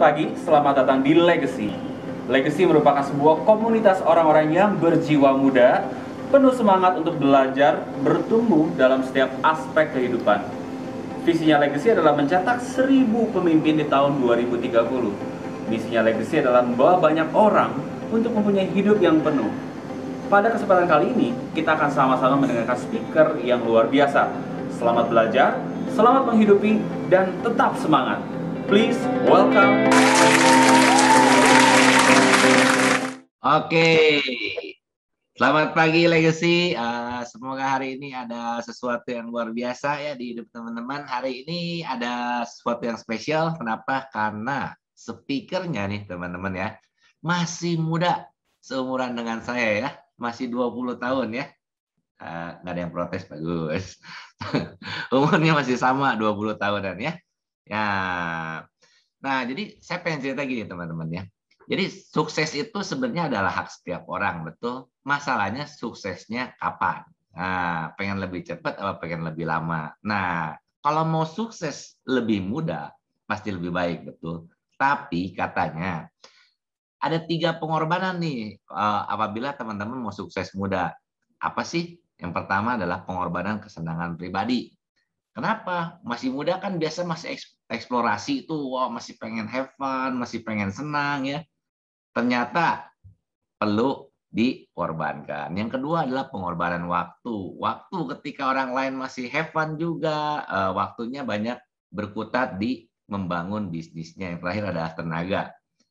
pagi, selamat datang di Legacy. Legacy merupakan sebuah komunitas orang-orang yang berjiwa muda, penuh semangat untuk belajar, bertumbuh dalam setiap aspek kehidupan. Visinya Legacy adalah mencetak 1000 pemimpin di tahun 2030. Misinya Legacy adalah membawa banyak orang untuk mempunyai hidup yang penuh. Pada kesempatan kali ini, kita akan sama-sama mendengarkan speaker yang luar biasa. Selamat belajar, selamat menghidupi, dan tetap semangat. Please welcome. Oke, selamat pagi Legacy. Semoga hari ini ada sesuatu yang luar biasa ya di hidup teman-teman. Hari ini ada sesuatu yang spesial. Kenapa? Karena speakernya nih teman-teman ya masih muda, seumuran dengan saya ya, masih 20 tahun ya. Nggak ada yang protes, bagus. Umurnya masih sama 20 tahunan ya. Ya, nah jadi saya pengen cerita gini teman-teman ya. Jadi sukses itu sebenarnya adalah hak setiap orang, betul. Masalahnya suksesnya kapan? Nah, pengen lebih cepat atau pengen lebih lama? Nah, kalau mau sukses lebih muda, pasti lebih baik, betul. Tapi katanya ada 3 pengorbanan nih apabila teman-teman mau sukses muda. Apa sih? Yang pertama adalah pengorbanan kesenangan pribadi. Kenapa? Masih muda kan biasa masih eksplorasi itu, wah masih pengen have fun, masih pengen senang ya. Ternyata perlu dikorbankan. Yang kedua adalah pengorbanan waktu. Waktu ketika orang lain masih have fun juga, waktunya banyak berkutat di membangun bisnisnya. Yang terakhir adalah tenaga.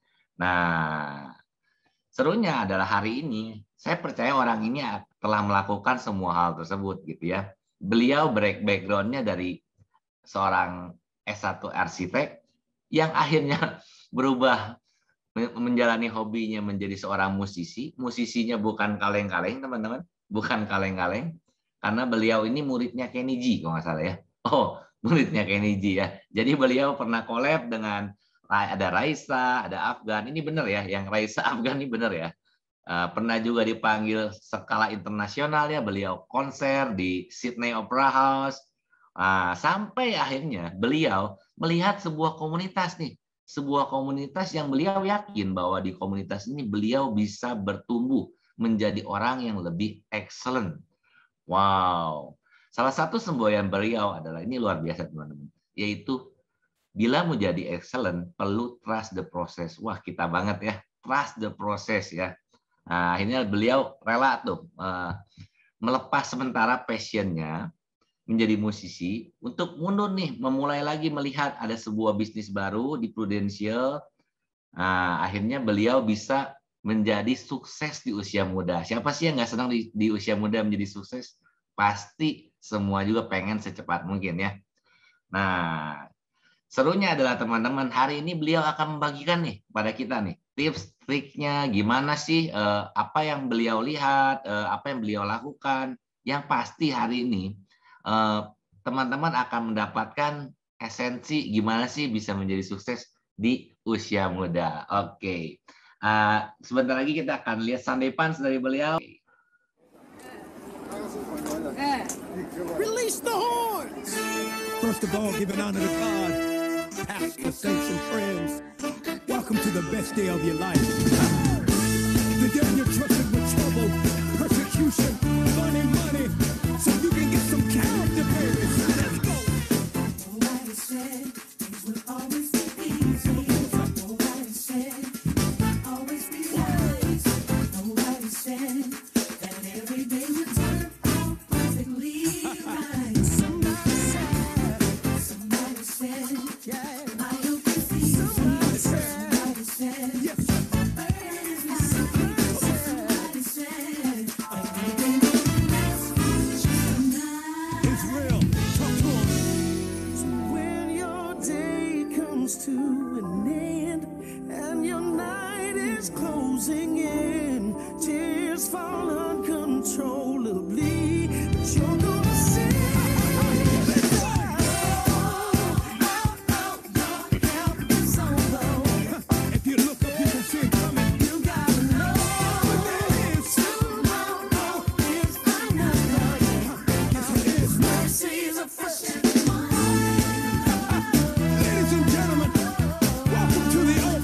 Nah, serunya adalah hari ini, saya percaya orang ini telah melakukan semua hal tersebut gitu ya. Beliau background-nya dari seorang S1 arsitek yang akhirnya berubah menjalani hobinya menjadi seorang musisi. Musisinya bukan kaleng-kaleng, teman-teman. Bukan kaleng-kaleng. Karena beliau ini muridnya Kenny G, kalau nggak salah ya. Oh, muridnya Kenny G ya. Jadi beliau pernah collab dengan ada Raisa, ada Afgan. Ini benar ya, yang Raisa Afgan ini benar ya. Pernah juga dipanggil skala internasional ya, beliau konser di Sydney Opera House. Sampai akhirnya beliau melihat sebuah komunitas nih. Sebuah komunitas yang beliau yakin bahwa di komunitas ini beliau bisa bertumbuh menjadi orang yang lebih excellent. Wow. Salah satu semboyan beliau adalah, ini luar biasa teman-teman, yaitu bila mau jadi excellent perlu trust the process. Wah, kita banget ya, trust the process ya. Nah, akhirnya beliau rela tuh melepas sementara passionnya menjadi musisi untuk mundur nih, memulai lagi melihat ada sebuah bisnis baru di Prudential. Nah, akhirnya beliau bisa menjadi sukses di usia muda. Siapa sih yang nggak senang di usia muda menjadi sukses? Pasti semua juga pengen secepat mungkin ya. Nah, serunya adalah teman-teman, hari ini beliau akan membagikan nih pada kita nih tips triknya gimana sih, apa yang beliau lihat, apa yang beliau lakukan. Yang pasti hari ini teman-teman akan mendapatkan esensi gimana sih bisa menjadi sukses di usia muda. Oke. Sebentar lagi kita akan lihat Sunday Punch dari beliau. Release the horns! First of all, give an honor to God, pastor, saints, and friends. Welcome to the best day of your life. The day you're trusted with trouble, persecution, money, so you can get some character, baby. Let's go. Nobody said things would always be easy. Nobody said it would always be wise. Nobody said that every day would turn out perfectly right. Somebody said, yeah. I hope you see. Somebody said, yes. Somebody said, everything will be next tonight. It's real. Talk to 'em. So when your day comes to an end and your night is closing in, tears fall uncontrollably, but you're gonna sing. If you look up, you can see it coming. You gotta know that it's tomorrow is another day. His mercies are fresh every morning. Ladies and gentlemen, welcome to the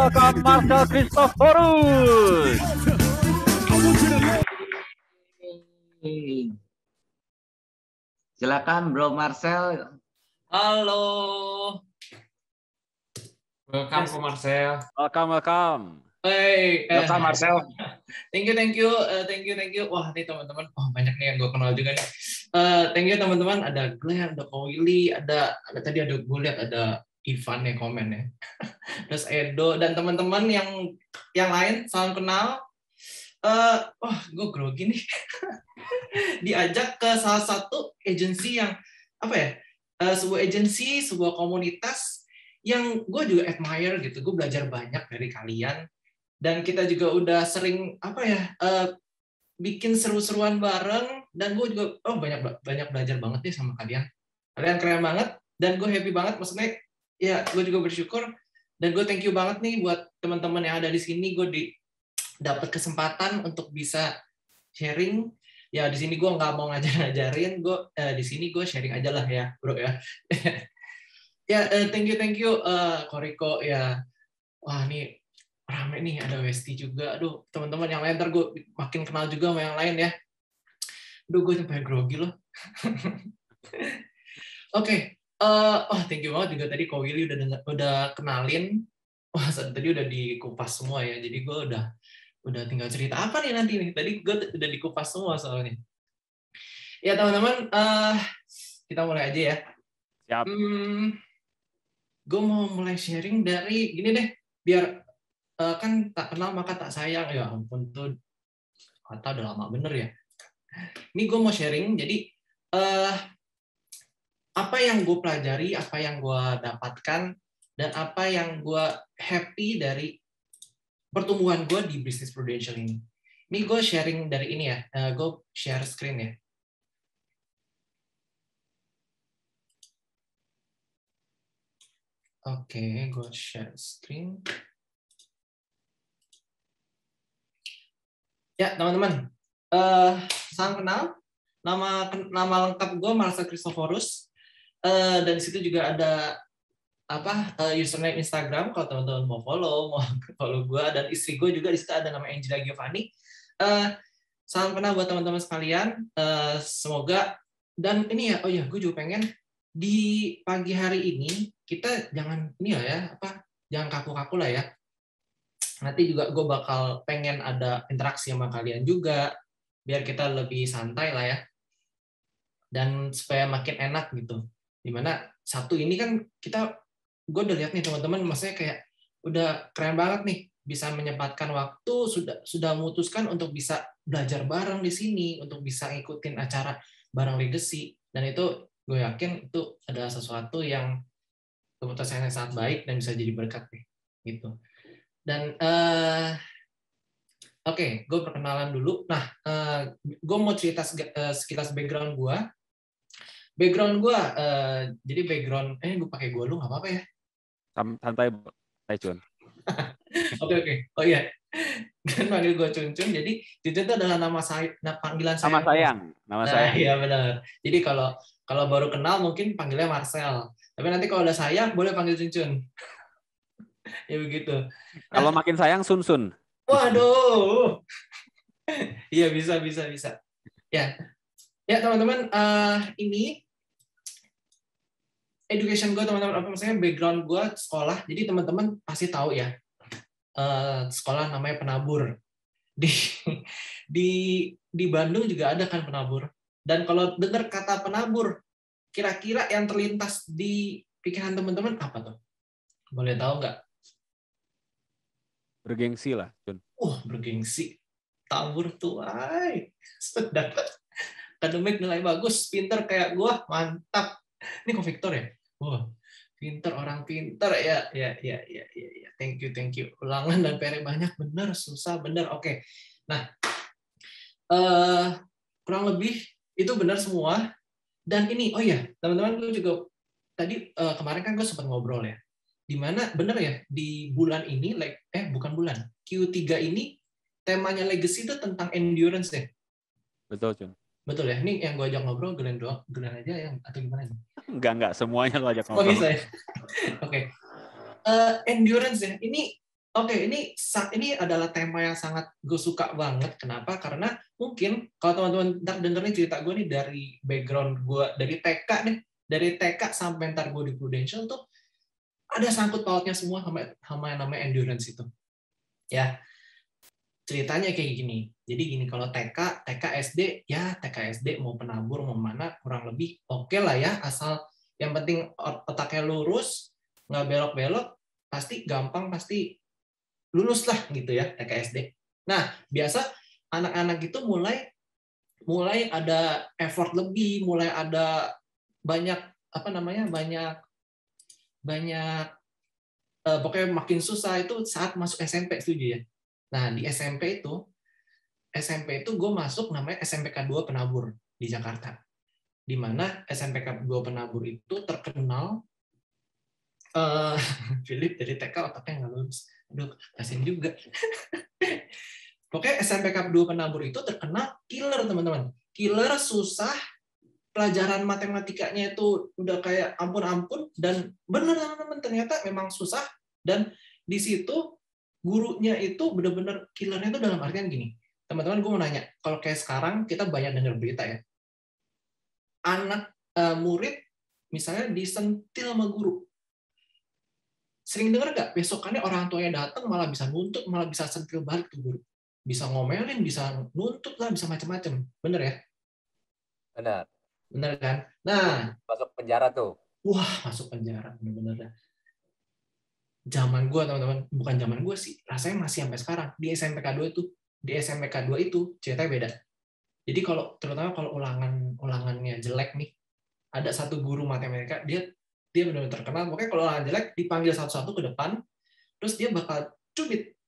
welcome Marcel Christoforus. Silakan Bro Marcel. Halo. Welcome Yes. Ko Marcel. Welcome. Hey, Welcome Marcel. thank you. Wah, nih teman-teman, banyak nih yang gue kenal juga nih. Thank you teman-teman. Ada Glenn, ada Ko Willy, ada tadi ada gue lihat ada Ivan yang komen ya. Terus Edo dan teman-teman yang lain, salam kenal. Gue grogi nih. Diajak ke salah satu agensi yang apa ya? Sebuah agensi, sebuah komunitas yang gue juga admire gitu. Gue belajar banyak dari kalian. Dan kita juga udah sering bikin seru-seruan bareng, dan gue juga banyak belajar banget nih sama kalian. Kalian keren banget, dan gue happy banget. Maksudnya ya gue juga bersyukur, dan gue thank you banget nih buat teman-teman yang ada di sini. Gue dapat kesempatan untuk bisa sharing. Ya di sini gue nggak mau ngajarin, di sini gue sharing aja lah ya bro ya. Ya thank you Koriko ya. Wah nih rame nih, ada Westi juga. Aduh, teman-teman yang lain, ntar gue makin kenal juga sama yang lain ya. Aduh, gue sampai grogi loh. Oke. Thank you banget juga tadi Ko Willy udah kenalin. Wah, tadi udah dikupas semua ya. Jadi gue udah tinggal cerita apa nih nanti nih. Tadi gue udah dikupas semua soalnya. Ya, teman-teman, kita mulai aja ya. Siap. Gue mau mulai sharing dari gini deh, biar kan tak kenal maka tak sayang. Ya ampun tuh kata udah lama bener ya. Ini gue mau sharing, jadi apa yang gue pelajari, apa yang gue dapatkan, dan apa yang gue happy dari pertumbuhan gue di bisnis Prudential ini. Ini gue sharing dari ini ya, gue share screen ya. Oke, gue share screen. Ya, teman-teman, salam kenal. Nama lengkap gue Marcel Christoforus. Dan di situ juga ada username Instagram kalau teman-teman mau follow gue, dan istri gue juga di situ ada nama Angela Giovanni. Salam kenal buat teman-teman sekalian. Semoga, dan ini ya, gue juga pengen di pagi hari ini kita jangan jangan kaku-kaku lah ya. Nanti juga gue bakal pengen ada interaksi sama kalian juga, biar kita lebih santai lah ya, dan supaya makin enak gitu. Dimana satu ini kan gue udah lihat nih teman-teman, maksudnya kayak udah keren banget nih, bisa menyempatkan waktu, sudah memutuskan untuk bisa belajar bareng di sini, untuk bisa ngikutin acara bareng Legacy, dan itu gue yakin itu adalah sesuatu yang keputusan yang sangat baik dan bisa jadi berkat nih, gitu. Dan oke, gue perkenalan dulu. Nah, gue mau cerita sekilas background gue. Jadi background, gue pakai gue lu nggak apa-apa ya? Santai, Cun. Oke. Oh iya, kan panggil gue Cun-Cun. Jadi Cun-Cun itu adalah panggilan saya. Nama sayang. Iya benar. Jadi kalau baru kenal mungkin panggilnya Marcel. Tapi nanti kalau udah sayang boleh panggil Cun-Cun. Ya begitu. Kalau makin sayang, Sun. Waduh. Iya bisa. Ya teman-teman, ini education gue teman-teman, maksudnya background gue sekolah. Jadi teman-teman pasti tahu ya, sekolah namanya Penabur. Di Bandung juga ada kan Penabur. Dan kalau dengar kata Penabur, kira-kira yang terlintas di pikiran teman-teman apa tuh? Boleh tahu nggak? Bergengsi lah, Cun. Bergengsi. Tabur tuh, sedap. Akademik nilai bagus, pinter kayak gua, mantap. Ini kok Victor ya? Pinter, orang pinter ya. Thank you. Ulangan dan PR banyak, bener, susah, bener. Oke. Nah, kurang lebih itu benar semua. Dan ini, teman-teman, gue juga tadi kemarin kan gue sempat ngobrol ya. Dimana bener ya, di bulan ini, bukan bulan, Q3 ini temanya Legacy itu tentang endurance ya. Betul, Cun. Betul ya. Ini yang gue ajak ngobrol Glenn aja yang atau gimana nih? Enggak semuanya lo ajak ngobrol. Oke. Endurance ya. Ini Oke, ini adalah tema yang sangat gue suka banget. Kenapa? Karena mungkin kalau teman-teman ntar dengerin cerita gue nih dari background gue dari TK nih, dari TK sampai ntar gue di Prudential tuh ada sangkut pautnya semua sama yang namanya endurance itu. Ya, ceritanya kayak gini. Jadi gini, kalau TK SD, ya TK SD mau penabur mau mana kurang lebih oke lah ya, asal yang penting otaknya lurus, nggak belok-belok, pasti gampang, pasti lulus lah gitu ya TK SD. Nah, biasa anak-anak itu mulai ada effort lebih, mulai ada banyak pokoknya makin susah itu saat masuk SMP, setuju ya. Nah, di SMP itu gue masuk namanya SMPK 2 Penabur di Jakarta. Di mana SMPK 2 Penabur itu terkenal Philip dari TK otaknya nggak lulus. Aduh, kasian juga. Pokoknya SMPK 2 Penabur itu terkenal killer, teman-teman. Killer, susah, pelajaran matematikanya itu udah kayak ampun-ampun, dan bener teman-teman, ternyata memang susah, dan di situ gurunya itu bener-bener killernya itu dalam artian gini. Teman-teman, gue mau nanya, kalau kayak sekarang kita banyak dengar berita ya, anak murid misalnya disentil sama guru. Sering dengar nggak? Besokannya orang tuanya datang malah bisa nuntut, malah bisa sentil balik tuh guru. Bisa ngomelin, bisa nuntut lah, bisa macam-macam. Bener ya? Benar. Bener kan? Nah, Masuk penjara tuh. wah, masuk penjara. Bener-bener. Zaman gue, teman-teman, bukan zaman gue sih, rasanya masih sampai sekarang. Di SMPK 2 itu ceritanya beda. Jadi terutama kalau ulangannya jelek nih, ada satu guru matematika, dia benar-benar terkenal. Pokoknya kalau ulangan jelek dipanggil satu-satu ke depan, terus dia bakal cubit,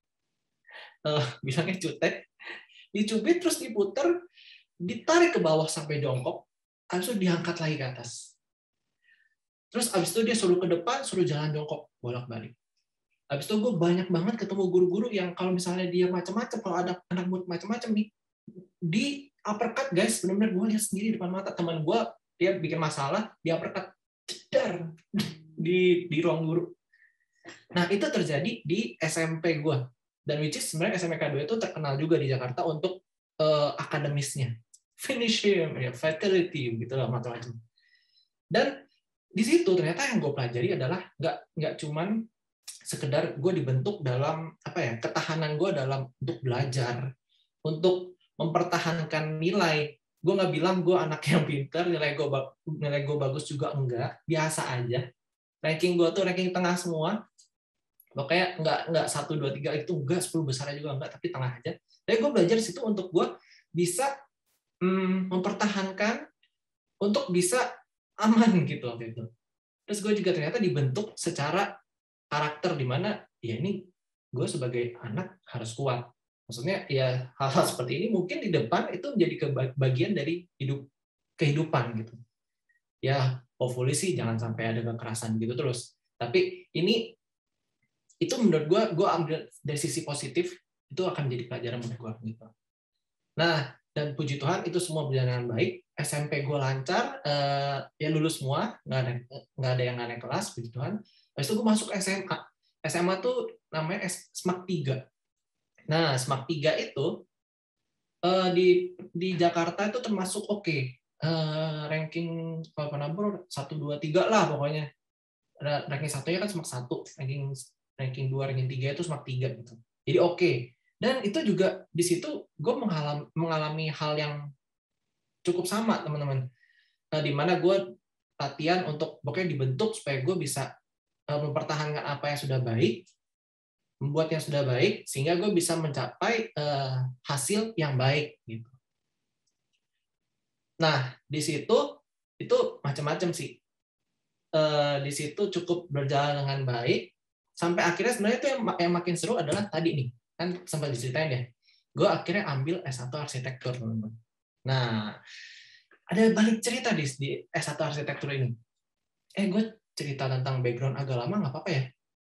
bilangnya cutek, dicubit terus diputer, ditarik ke bawah sampai jongkok, habis itu diangkat lagi ke atas. Terus habis itu dia suruh ke depan, suruh jalan jongkok bolak-balik. Habis itu gue banyak banget ketemu guru-guru yang kalau misalnya dia macam-macam, kalau ada anak murid macam-macam nih, di uppercut guys, benar-benar gue lihat sendiri depan mata. Teman gue dia bikin masalah, dia uppercut cedar di ruang guru. Nah, itu terjadi di SMP gue. Dan which is sebenarnya SMPK 2 itu terkenal juga di Jakarta untuk akademisnya. Finish him, ya, fatality, gitu lah, macam-macam. Dan di situ ternyata yang gue pelajari adalah nggak cuman sekedar gue dibentuk dalam ketahanan gue dalam untuk belajar, untuk mempertahankan nilai. Gue nggak bilang gue anak yang pintar, nilai gue bagus juga enggak, biasa aja. Ranking gue tuh ranking tengah semua. Pokoknya nggak 1, 2, 3 itu enggak, 10 besarnya juga enggak, tapi tengah aja. Tapi gue belajar di situ untuk gue bisa mempertahankan, untuk bisa aman gitu waktu itu. Terus gue juga ternyata dibentuk secara karakter, di mana ya ini gue sebagai anak harus kuat. Maksudnya ya hal-hal seperti ini mungkin di depan itu menjadi bagian dari kehidupan gitu. Ya hopefully sih jangan sampai ada kekerasan gitu terus. Tapi itu menurut gue ambil dari sisi positif, itu akan jadi pelajaran buat gue gitu. Nah, dan puji Tuhan itu semua berjalan dengan baik. SMP gue lancar, ya lulus semua, nggak ada yang nggak naik kelas, puji Tuhan. Habis itu gue masuk SMA. SMA tuh namanya SMAK 3. Nah, SMAK 3 itu di Jakarta itu termasuk oke. Ranking kalau penabur 1, 2, 3 lah pokoknya. Ranking 1-nya kan SMAK 1, ranking 2, ranking 3 itu SMAK 3 gitu. Jadi oke. Dan itu juga di situ gue mengalami hal yang cukup sama, teman-teman. Di mana gue latihan untuk pokoknya dibentuk supaya gue bisa mempertahankan apa yang sudah baik, membuat yang sudah baik, sehingga gue bisa mencapai hasil yang baik gitu. Nah, di situ itu macam-macam sih. Di situ cukup berjalan dengan baik, sampai akhirnya sebenarnya itu yang makin seru adalah tadi nih, kan sempat diceritain ya, gue akhirnya ambil S1 arsitektur, teman-teman. Nah, ada balik cerita di S1 arsitektur ini. Gue cerita tentang background agak lama nggak apa-apa ya?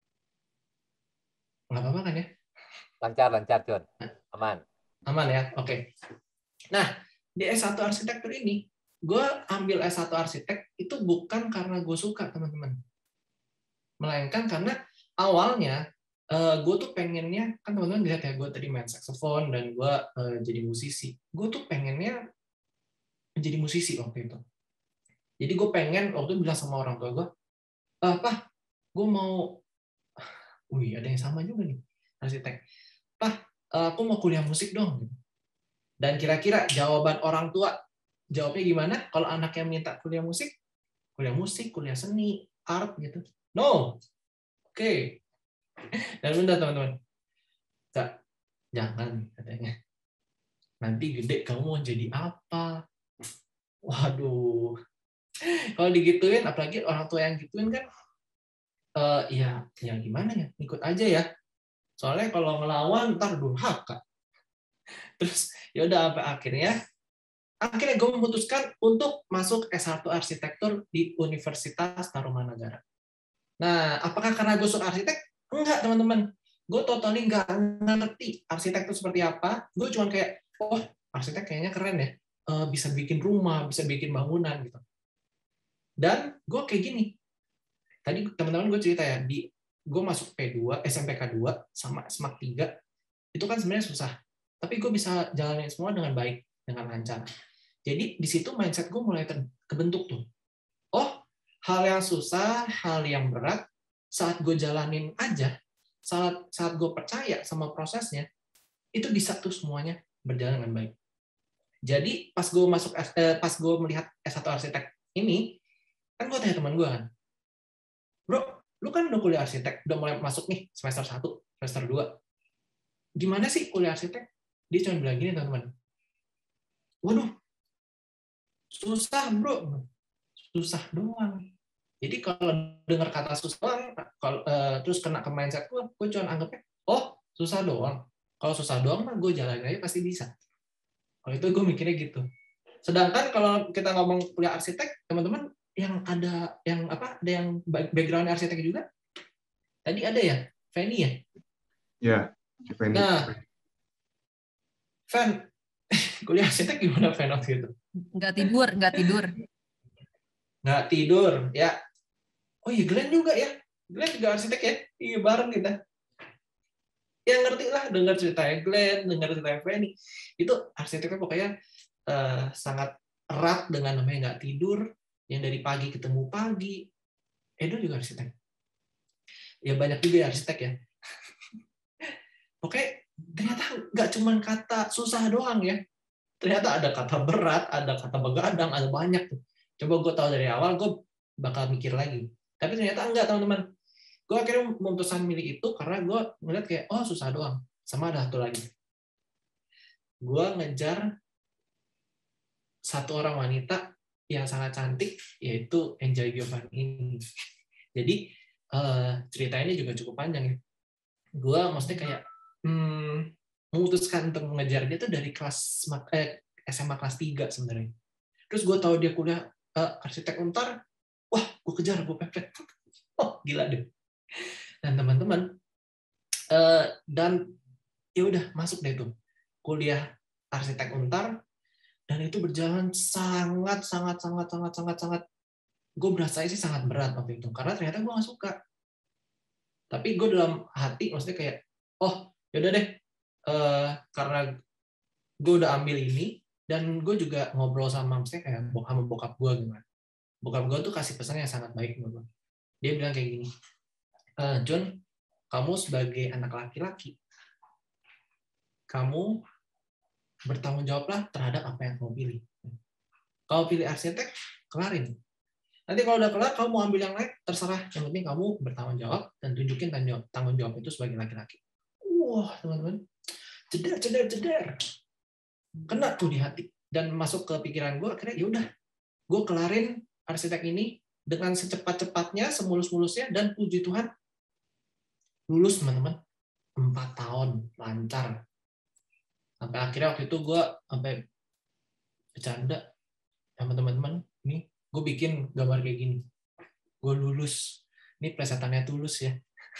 Nggak apa-apa kan ya? Lancar, John. Aman. Aman ya? Oke. Nah, di S1 arsitektur ini, gue ambil S1 arsitek itu bukan karena gue suka, teman-teman. Melainkan karena awalnya gue tuh pengennya, kan teman-teman lihat ya, gue tadi main saxophone dan gue jadi musisi. Gue tuh pengennya menjadi musisi waktu itu. Jadi gue pengen waktu itu bilang sama orang tua gue, Pak, gue mau, wih ada yang sama juga nih, arsitek. Pak, aku mau kuliah musik dong. Dan kira-kira jawaban orang tua, jawabnya gimana? Kalau anaknya minta kuliah musik, kuliah seni, art gitu. No. Oke. Dan benar teman-teman. Kak, jangan katanya. Nanti gede kamu mau jadi apa? Waduh. Kalau digituin, apalagi orang tua yang gituin kan, ya gimana ya? Ikut aja ya. Soalnya kalau ngelawan ntar durhaka. Terus ya udah sampai akhirnya gue memutuskan untuk masuk S1 arsitektur di Universitas Tarumanagara. Nah, apakah karena gue suka arsitek? Enggak, teman-teman. Gue totally nggak ngerti arsitek itu seperti apa. Gue cuma kayak, oh, arsitek kayaknya keren ya. Bisa bikin rumah, bisa bikin bangunan gitu. Dan gue kayak gini. Tadi teman-teman gue cerita ya, gue masuk P2, SMPK 2 sama SMAK 3, itu kan sebenarnya susah. Tapi gue bisa jalanin semua dengan baik, dengan lancar. Jadi di situ mindset gue mulai kebentuk tuh. Oh, hal yang susah, hal yang berat, saat gue jalanin aja, saat gue percaya sama prosesnya, itu bisa tuh semuanya berjalan dengan baik. Jadi pas gue melihat S1 arsitek ini, kan gue tanya teman gue kan, bro, lu kan udah kuliah arsitek, udah mulai masuk nih semester 1, semester 2. Gimana sih kuliah arsitek? Dia cuma bilang gini, teman-teman. Waduh, susah bro, susah doang. Jadi kalau dengar kata susah doang, terus kena ke mindset gue cuma anggapnya, oh susah doang. Kalau susah doang mah gue jalanin aja pasti bisa. Kalau itu gue mikirnya gitu. Sedangkan kalau kita ngomong kuliah arsitek, teman-teman yang ada yang background arsitek juga, tadi ada ya, Fanny ya? Ya, Fanny. Nah, Fan, kuliah arsitek gimana Fan waktu itu? Nggak tidur. Nggak tidur, ya. Oh iya, Glenn juga ya. Glenn juga arsitek ya? Iya, bareng kita. Ya ngerti lah, dengar ceritanya Glenn, dengar ceritanya Fanny. Itu arsiteknya pokoknya sangat erat dengan namanya nggak tidur, yang dari pagi ketemu pagi. Edo juga arsitek. Ya banyak juga ya arsitek ya. Oke, ternyata nggak cuma kata susah doang ya. Ternyata ada kata berat, ada kata begadang, ada banyak tuh. Coba gue tahu dari awal, gue bakal mikir lagi. Tapi ternyata enggak, teman-teman. Gue akhirnya memutuskan milih itu karena gue ngeliat kayak, oh susah doang. Sama ada satu lagi. Gue ngejar satu orang wanita yang sangat cantik, yaitu Angel Giovanni. Jadi cerita ini juga cukup panjang ya. Gue maksudnya kayak memutuskan untuk mengejar dia tuh dari kelas SMA kelas 3 sebenarnya. Terus gue tahu dia kuliah arsitek Untar, wah gue kejar, gue pepet. Oh gila deh. Dan teman-teman, dan ya udah masuk deh tuh kuliah arsitek Untar, dan itu berjalan sangat gue berasa sih sangat berat waktu itu karena ternyata gue nggak suka. Tapi gue dalam hati maksudnya kayak, oh yaudah deh, karena gue udah ambil ini, dan gue juga ngobrol sama maksudnya kayak sama bokap gue gimana. Bokap gue tuh kasih pesan yang sangat baik buat gue. Dia bilang kayak gini, John, kamu sebagai anak laki-laki, kamu bertanggung jawablah terhadap apa yang kamu pilih. Kamu pilih arsitek, kelarin. Nanti kalau udah kelar, kamu mau ambil yang lain, terserah. Yang penting kamu bertanggung jawab dan tunjukin tanggung jawab itu sebagai laki-laki. Wah, teman-teman. Jeder. Kena tuh di hati. Dan masuk ke pikiran gue, akhirnya yaudah. Gue kelarin arsitek ini dengan secepat-cepatnya, semulus-mulusnya, dan puji Tuhan, lulus, teman-teman. 4 tahun, lancar. Sampai akhirnya waktu itu gue sampai bercanda sama teman-teman, ini gue bikin gambar kayak gini, gue lulus, ini plesetannya tulus ya.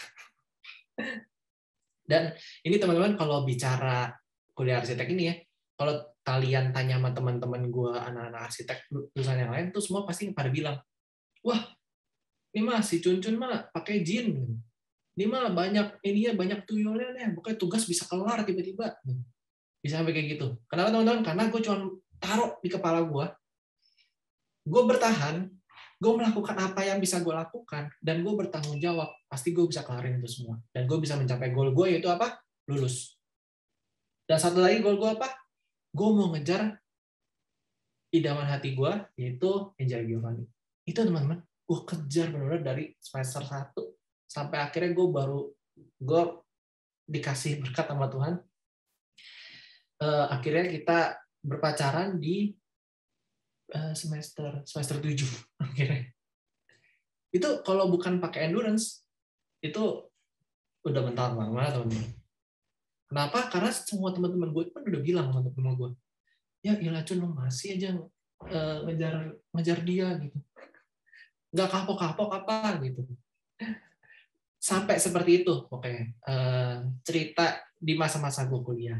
Dan ini teman-teman kalau bicara kuliah arsitek ini ya, kalau kalian tanya sama teman-teman gue anak-anak arsitek lulusan yang lain tuh semua pasti pada bilang, wah ini mah si Cun mah pakai jin, Ini mah banyak tuyulnya nih, pokoknya tugas bisa kelar tiba-tiba. Bisa sampai kayak gitu. Kenapa teman-teman? Karena gue cuma taruh di kepala gue bertahan, gue melakukan apa yang bisa gue lakukan, dan gue bertanggung jawab. Pasti gue bisa kelarin itu semua. Dan gue bisa mencapai goal gue, yaitu apa? Lulus. Dan satu lagi goal gue apa? Gue mau ngejar idaman hati gue, yaitu Angel Giovanni. Itu teman-teman, gue kejar benar-benar dari semester 1 sampai akhirnya gue dikasih berkat sama Tuhan. Akhirnya kita berpacaran di semester 7 akhirnya. Itu kalau bukan pakai endurance itu udah mental mana teman-teman. Kenapa? Karena semua teman-teman gue kan udah bilang sama teman gue, ya ilah Cun, lu masih aja ngejar dia gitu, nggak kapok-kapok apa gitu. Sampai seperti itu pokoknya cerita di masa-masa gue kuliah.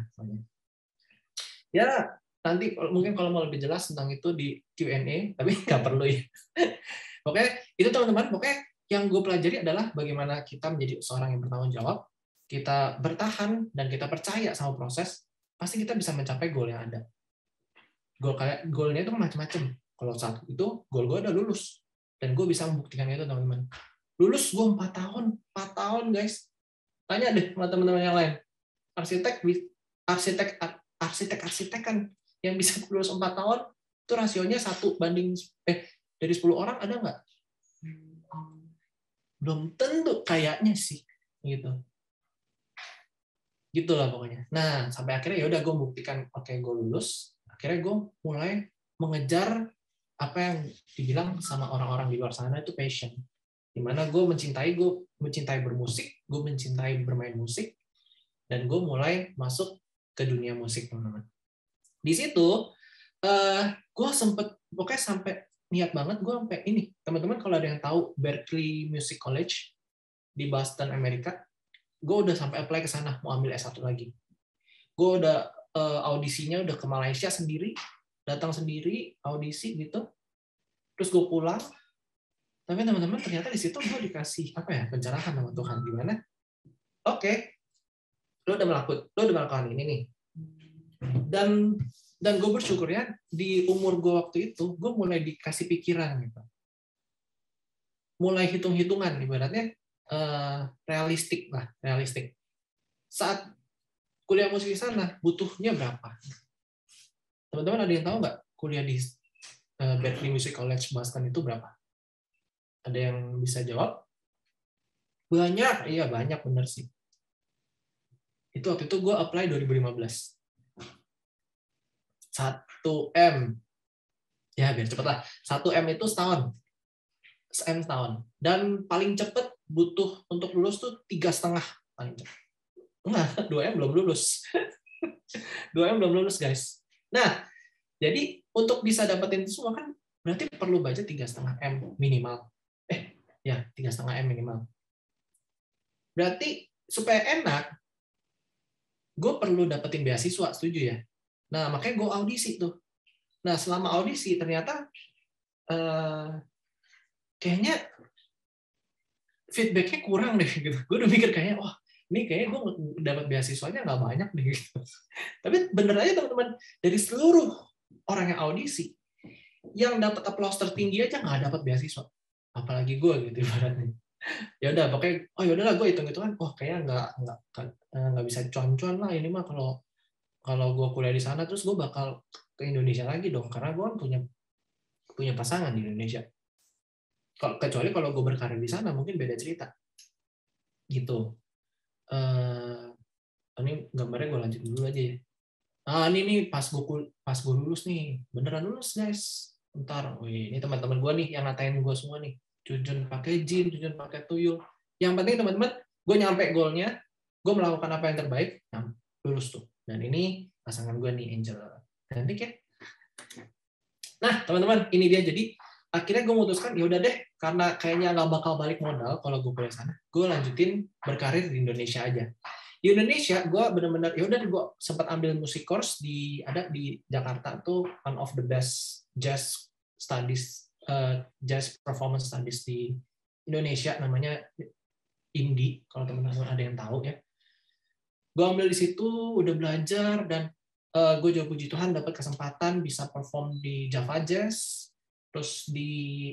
Ya nanti mungkin kalau mau lebih jelas tentang itu di Q&A, tapi nggak perlu ya. Oke, itu teman-teman. Pokoknya yang gue pelajari adalah bagaimana kita menjadi seorang yang bertanggung jawab, kita bertahan, dan kita percaya sama proses, pasti kita bisa mencapai goal yang ada. Goalnya itu macam-macam. Kalau saat itu, goal gue udah lulus. Dan gue bisa membuktikan itu, teman-teman. Lulus gue 4 tahun, guys. Tanya deh sama teman-teman yang lain. Arsitek kan yang bisa lulus 4 tahun, itu rasionya 1 banding dari 10 orang ada nggak? Belum tentu, kayaknya sih gitu. Gitulah pokoknya. Nah, sampai akhirnya ya udah gue buktikan, oke, gue lulus. Akhirnya gue mulai mengejar apa yang dibilang sama orang-orang di luar sana itu passion. Dimana gue mencintai bermusik, gue mencintai bermain musik, dan gue mulai masuk ke dunia musik, teman-teman. Di situ gue pokoknya sampai niat banget gue sampai ini, teman-teman kalau ada yang tahu Berklee Music College di Boston, Amerika, gue udah sampai apply ke sana mau ambil S1 lagi. Gue udah audisinya udah ke Malaysia sendiri, datang sendiri audisi gitu, terus gue pulang. Tapi teman-teman ternyata di situ gue dikasih pencerahan sama Tuhan, gimana? Oke, lo udah melakukan ini nih. Dan gue bersyukur ya, di umur gue waktu itu, gue mulai dikasih pikiran gitu. Mulai hitung-hitungan, ibaratnya realistik. Saat kuliah musik di sana, butuhnya berapa? Teman-teman ada yang tahu nggak kuliah di Berklee Music College Boston itu berapa? Ada yang bisa jawab? Banyak, iya banyak, bener sih. Itu waktu itu gue apply 2015. 1M. Ya, biar cepet lah. 1M itu setahun. Dan paling cepet butuh untuk lulus tuh 3,5 paling cepet. Enggak, 2M belum lulus. 2M belum lulus, guys. Nah, jadi untuk bisa dapetin itu semua kan berarti perlu baca 3,5M minimal. 3,5M minimal. Berarti supaya enak, gue perlu dapetin beasiswa, setuju ya? Nah, makanya gue audisi tuh. Nah, selama audisi ternyata kayaknya feedback-nya kurang deh gitu. Gue udah mikir kayaknya, ini kayaknya gue dapat beasiswanya nggak banyak deh gitu. Tapi bener aja teman-teman, dari seluruh orang yang audisi, yang dapat aplaus tertinggi aja nggak dapat beasiswa. Apalagi gue gitu ibaratnya. Ya udah, pokoknya yaudahlah gue hitung-hitungan, kayaknya nggak bisa cuan-cuan lah ini mah kalau gue kuliah di sana, terus gue bakal ke Indonesia lagi dong, karena gue kan punya pasangan di Indonesia. Kecuali kalau gue berkarir di sana, mungkin beda cerita. Gitu. Ini gambarnya gue lanjut dulu aja ya. Ini pas gue lulus nih, beneran lulus guys. Ntar, ini teman-teman gue nih yang ngatain gue semua nih. Jujun pakai jin, Jujun pakai tuyul. Yang penting teman-teman, gue nyampe goalnya, gue melakukan apa yang terbaik, lulus tuh. Dan ini pasangan gue nih, Angel. Cantik ya? Nah, teman-teman, ini dia. Jadi, akhirnya gue memutuskan, ya udah deh, karena kayaknya nggak bakal balik modal kalau gue kuliah sana, gue lanjutin berkarir di Indonesia aja. Di Indonesia, gue benar-benar, ya udah, gue sempat ambil musik course ada di Jakarta tuh, one of the best jazz studies, jazz performance studies di Indonesia, namanya indie, kalau teman-teman ada yang tahu ya. Gue ambil di situ, udah belajar, dan gue juga puji Tuhan dapat kesempatan bisa perform di Java Jazz, terus di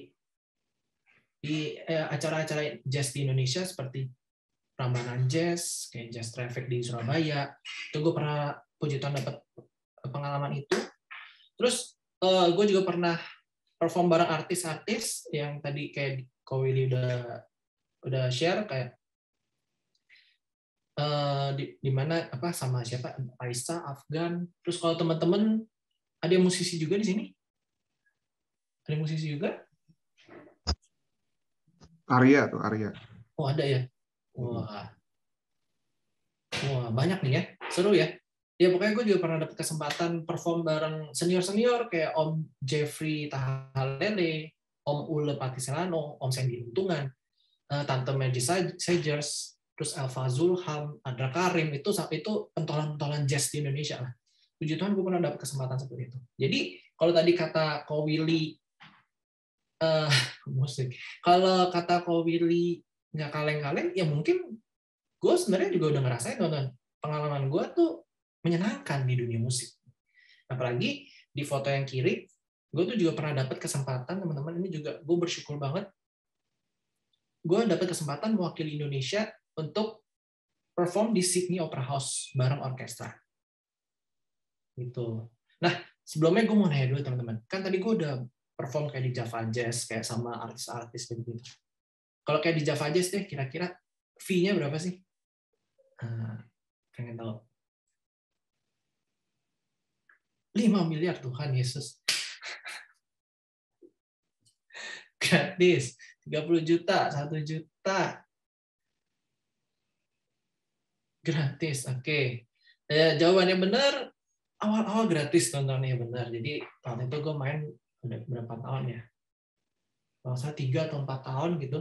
acara-acara jazz di Indonesia seperti Prambanan Jazz, kayak Jazz Traffic di Surabaya. Itu gue pernah puji Tuhan dapat pengalaman itu. Terus gue juga pernah perform bareng artis-artis yang tadi kayak Ko Willy udah share, kayak di mana apa sama siapa, Aisyah, Afgan. Terus kalau teman-teman ada yang musisi juga di sini? Ada yang musisi juga? Arya tuh, Arya. Oh, ada ya. Wah, banyak nih ya. Seru ya. Ya pokoknya gue juga pernah dapat kesempatan perform bareng senior-senior kayak Om Jeffrey Tahalele, Om Ule Patiselano, Om Sandy Untungan, Tante Maggie Sagers, terus Elva Zulham, Adra Karim, itu pentolan-pentolan jazz di Indonesia lah. Puji Tuhan gue pernah dapat kesempatan seperti itu. Jadi kalau tadi kata Ko Willy musik, kalau kata Ko Willy nggak kaleng-kaleng, ya mungkin gue sebenarnya juga udah ngerasain, teman-teman. Pengalaman gue tuh menyenangkan di dunia musik. Apalagi di foto yang kiri, gue tuh juga pernah dapat kesempatan, teman-teman. Ini juga gue bersyukur banget. Gue dapat kesempatan mewakili Indonesia untuk perform di Sydney Opera House bareng orkestra. Gitu. Nah, sebelumnya gue mau nanya dulu, teman-teman. Kan tadi gue udah perform kayak di Java Jazz, kayak sama artis-artis gitu. Kalau kayak di Java Jazz deh, kira-kira fee-nya berapa sih? Pengen tahu. 5 miliar, Tuhan Yesus. Gratis. 30 juta, 1 juta. Gratis, oke. Jawabannya benar, awal-awal gratis, tontonnya benar. Jadi waktu itu gue main udah berapa tahun ya? Kalau saya 3 atau 4 tahun gitu.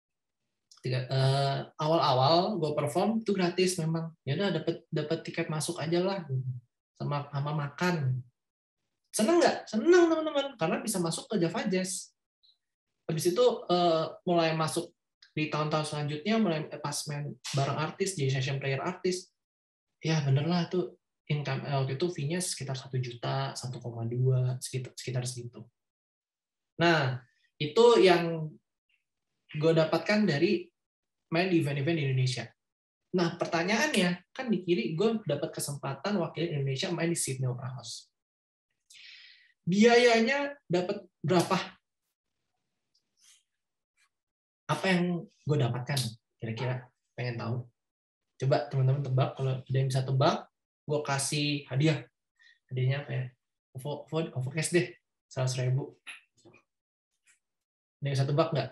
Awal-awal gue perform itu gratis memang. Ya udah dapat tiket masuk aja lah. Sama makan. Seneng nggak? Seneng, teman-teman, karena bisa masuk ke Java Jazz. Habis itu mulai masuk di tahun-tahun selanjutnya, mulai pas main bareng artis, jadi session player artis, ya bener lah tuh income waktu itu fee-nya sekitar 1 juta, 1,2, sekitar segitu. Nah, itu yang gue dapatkan dari main di event-event di Indonesia. Nah, pertanyaannya, kan di kiri gue dapat kesempatan wakil Indonesia main di Sydney Opera House. Biayanya dapat berapa? Apa yang gue dapatkan? Kira-kira pengen tahu. Coba teman-teman tebak. Kalau ada yang bisa tebak, gue kasih hadiah. Hadiahnya apa ya? OVO cash deh. 100.000. Ada yang bisa tebak nggak?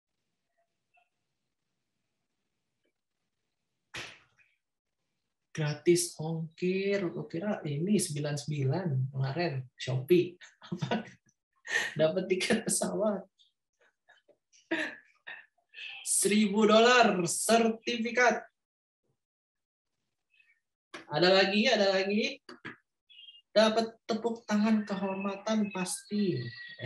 Gratis ongkir, gue kira ini 99 kemarin Shopee. Dapat tiket pesawat. $1.000 sertifikat. Ada lagi. Dapat tepuk tangan kehormatan pasti.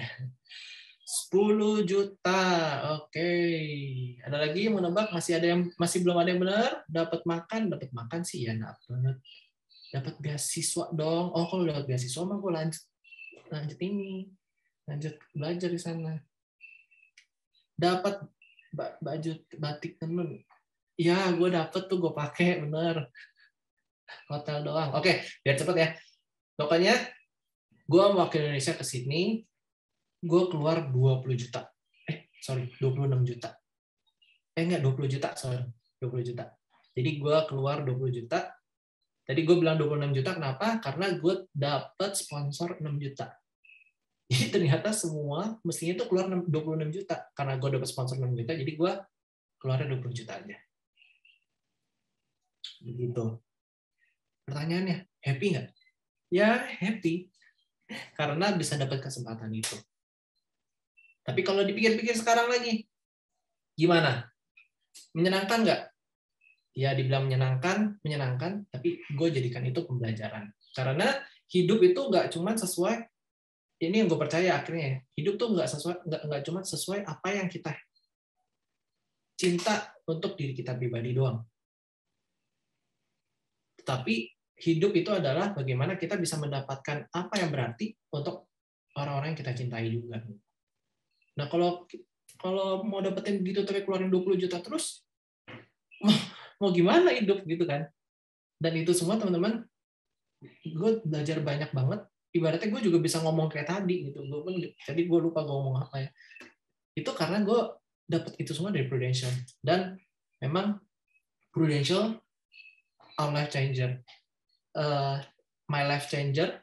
10 juta. Oke. Ada lagi yang mau nebak? Masih belum ada yang benar? Dapat makan sih ya dapat. Dapat beasiswa dong. Oh, kalau dapat beasiswa mah gue lanjut belajar di sana. Dapat baju batik tenun. Ya, gue dapet tuh, gue pakai bener. Hotel doang. Oke, biar cepet ya. Pokoknya gue mewakili Indonesia ke Sydney, gue keluar 20 juta. 26 juta. Enggak, 20 juta, sorry. 20 juta. Jadi gue keluar 20 juta. Tadi gue bilang 26 juta, kenapa? Karena gue dapet sponsor 6 juta. Jadi ternyata semua mestinya itu keluar 26 juta. Karena gue dapet sponsor 6 juta, jadi gue keluarnya 20 juta aja. Begitu. Pertanyaannya, happy nggak? Ya, happy. Karena bisa dapat kesempatan itu. Tapi kalau dipikir-pikir sekarang lagi, gimana? Menyenangkan nggak? Ya, dibilang menyenangkan, tapi gue jadikan itu pembelajaran. Karena hidup itu nggak cuma sesuai, ini yang gue percaya akhirnya, hidup tuh nggak cuma sesuai apa yang kita cinta untuk diri kita pribadi doang. Tapi hidup itu adalah bagaimana kita bisa mendapatkan apa yang berarti untuk orang-orang yang kita cintai juga. Nah, kalau mau dapetin gitu tapi keluarin 20 juta terus, mau gimana hidup gitu kan? Dan itu semua teman-teman, gue belajar banyak banget. Ibaratnya gue juga bisa ngomong kayak tadi gitu. Jadi gue lupa gue ngomong apa ya. Itu karena gue dapet itu semua dari Prudential. Dan memang Prudential our life changer. My life changer.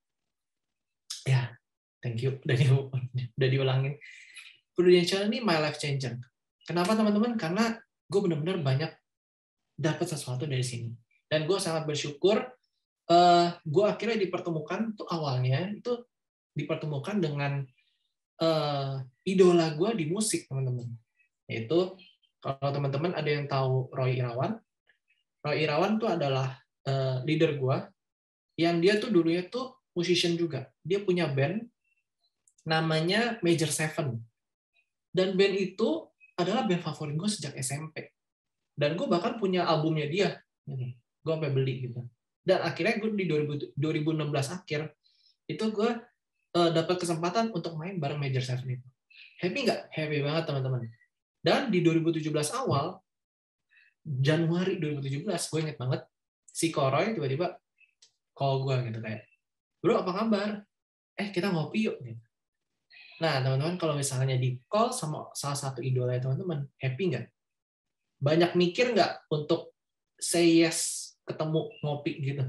Ya, thank you. Udah diulangin. Prudential ini my life changer. Kenapa teman-teman? Karena gue benar-benar banyak dapat sesuatu dari sini. Dan gue sangat bersyukur gue akhirnya dipertemukan tuh awalnya itu dipertemukan dengan idola gue di musik, teman-teman. Yaitu kalau teman-teman ada yang tahu Roy Irawan. Roy Irawan tuh adalah leader gue yang dia tuh dulunya tuh musician juga. Dia punya band namanya Major Seven. Dan band itu adalah band favorit gue sejak SMP. Dan gue bahkan punya albumnya dia. Gue sampai beli gitu. Dan akhirnya gue di 2016 akhir itu gue dapat kesempatan untuk main bareng Major Seven itu. Happy nggak? Happy banget teman-teman. Dan di 2017 awal, Januari 2017, gue inget banget, si Koroy tiba-tiba call gue gitu kayak, bro apa kabar? Kita ngopi yuk. Gitu. Nah teman-teman kalau misalnya di call sama salah satu idola teman-teman, happy nggak? Banyak mikir nggak untuk say yes ketemu ngopi gitu?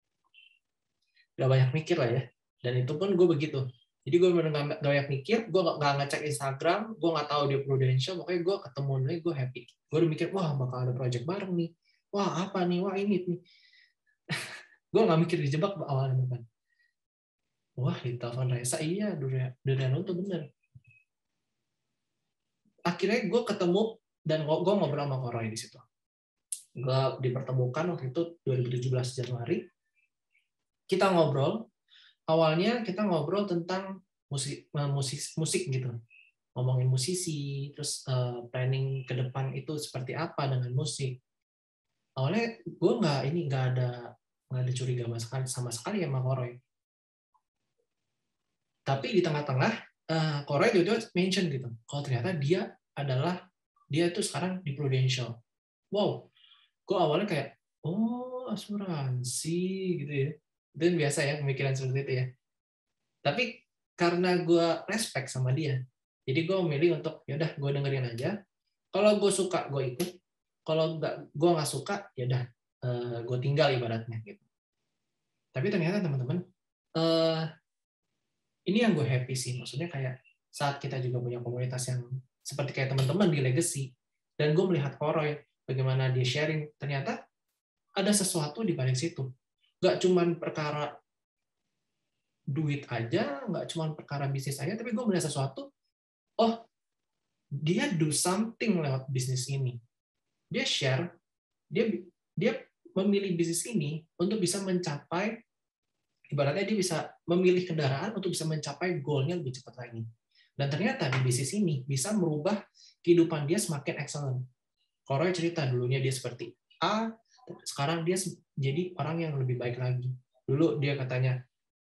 Gak banyak mikir lah ya. Dan itu pun gue begitu. Jadi gue bener-bener gak banyak mikir, gue gak ngecek Instagram, gue gak tahu dia Prudential, pokoknya gue ketemu nih, gue happy. Gue udah mikir, wah bakal ada project bareng nih. Wah apa nih, wah ini nih. Gue gak mikir dijebak awalnya kan. Wah di telepon Reza, iya Durian tuh bener. Akhirnya gue ketemu, dan gue ngobrol sama Koroy di situ. Gue dipertemukan waktu itu 2017 Januari. Kita ngobrol. Awalnya kita ngobrol tentang musik gitu. Ngomongin musisi, terus planning ke depan itu seperti apa dengan musik. Awalnya gue nggak ada curiga sama sekali sama Koroy. Tapi di tengah-tengah Koroy juga mention gitu. Kalau ternyata dia itu sekarang di Prudential. Wow, gue awalnya kayak, oh asuransi gitu ya. Itu biasa ya pemikiran seperti itu ya. Tapi karena gue respect sama dia, jadi gue memilih untuk yaudah gue dengerin aja. Kalau gue suka gue ikut, kalau gue nggak suka yaudah gue tinggal ibaratnya gitu. Tapi ternyata teman-teman ini yang gue happy sih, maksudnya kayak saat kita juga punya komunitas yang seperti kayak teman-teman di Legacy, dan gue melihat Koroy bagaimana dia sharing, ternyata ada sesuatu di balik situ. Gak cuman perkara duit aja, gak cuman perkara bisnis aja, tapi gue melihat sesuatu, oh dia do something lewat bisnis ini. Dia share, dia memilih bisnis ini untuk bisa mencapai, ibaratnya dia bisa memilih kendaraan untuk bisa mencapai goalnya lebih cepat lagi. Dan ternyata di bisnis ini bisa merubah kehidupan dia semakin excellent. Koroy cerita dulunya dia seperti A, sekarang dia jadi orang yang lebih baik lagi. Dulu dia katanya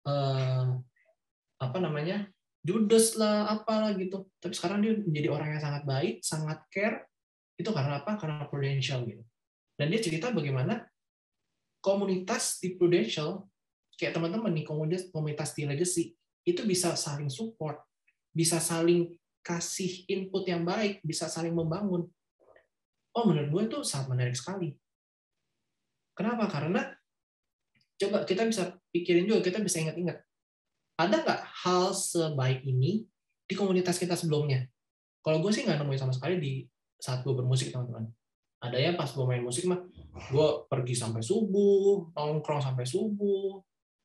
judes lah apalah gitu. Tapi sekarang dia menjadi orang yang sangat baik, sangat care. Itu karena apa? Karena Prudential gitu. Dan dia cerita bagaimana komunitas di Prudential, kayak teman-teman nih komunitas di Legacy, itu bisa saling support, bisa saling kasih input yang baik, bisa saling membangun. Oh, menurut gue itu sangat menarik sekali. Kenapa? Karena coba kita bisa pikirin juga, kita bisa ingat-ingat. Ada nggak hal sebaik ini di komunitas kita sebelumnya? Kalau gue sih nggak nemuin sama sekali di saat gue bermusik, teman-teman. Ada ya pas gue main musik mah, gue pergi sampai subuh, nongkrong sampai subuh,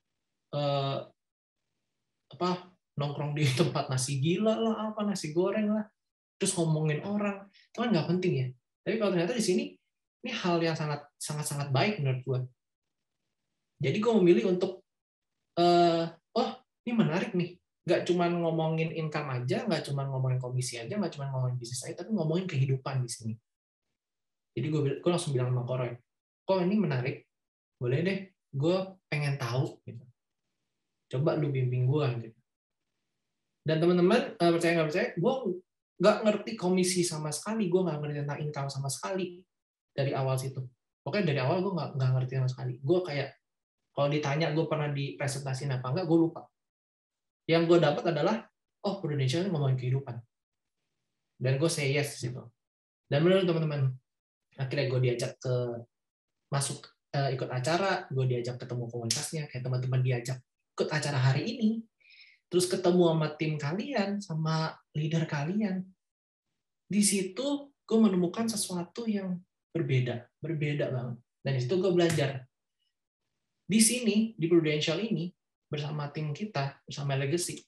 nongkrong di tempat nasi gila lah, nasi goreng lah, terus ngomongin orang, itu kan nggak penting ya. Tapi kalau ternyata di sini, ini hal yang sangat baik menurut gue. Jadi gue memilih untuk, oh ini menarik nih, nggak cuma ngomongin income aja, nggak cuma ngomongin komisi aja, nggak cuma ngomongin bisnis aja, tapi ngomongin kehidupan di sini. Jadi gue langsung bilang sama Koroy, kok ini menarik, boleh deh, gue pengen tahu. Gitu. Coba lu bimbing gue. Gitu. Dan teman-teman, percaya nggak percaya, gue nggak ngerti komisi sama sekali, gue nggak ngerti tentang income sama sekali dari awal situ. Pokoknya dari awal gue nggak ngerti sama sekali. Gue kayak, kalau ditanya gue pernah dipresentasiin apa enggak, gue lupa. Yang gue dapat adalah, oh Prudential ini ngomongin kehidupan. Dan gue say yes di situ. Dan benar teman-teman, akhirnya gue diajak masuk ikut acara, gue diajak ketemu komunitasnya, kayak teman-teman diajak ikut acara hari ini, terus ketemu sama tim kalian, sama leader kalian. Di situ gue menemukan sesuatu yang berbeda banget. Dan di situ gue belajar. Di sini, di Prudential ini, bersama tim kita, bersama Legacy,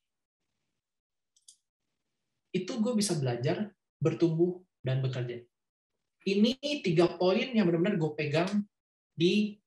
itu gue bisa belajar, bertumbuh, dan bekerja. Ini 3 poin yang benar-benar gue pegang di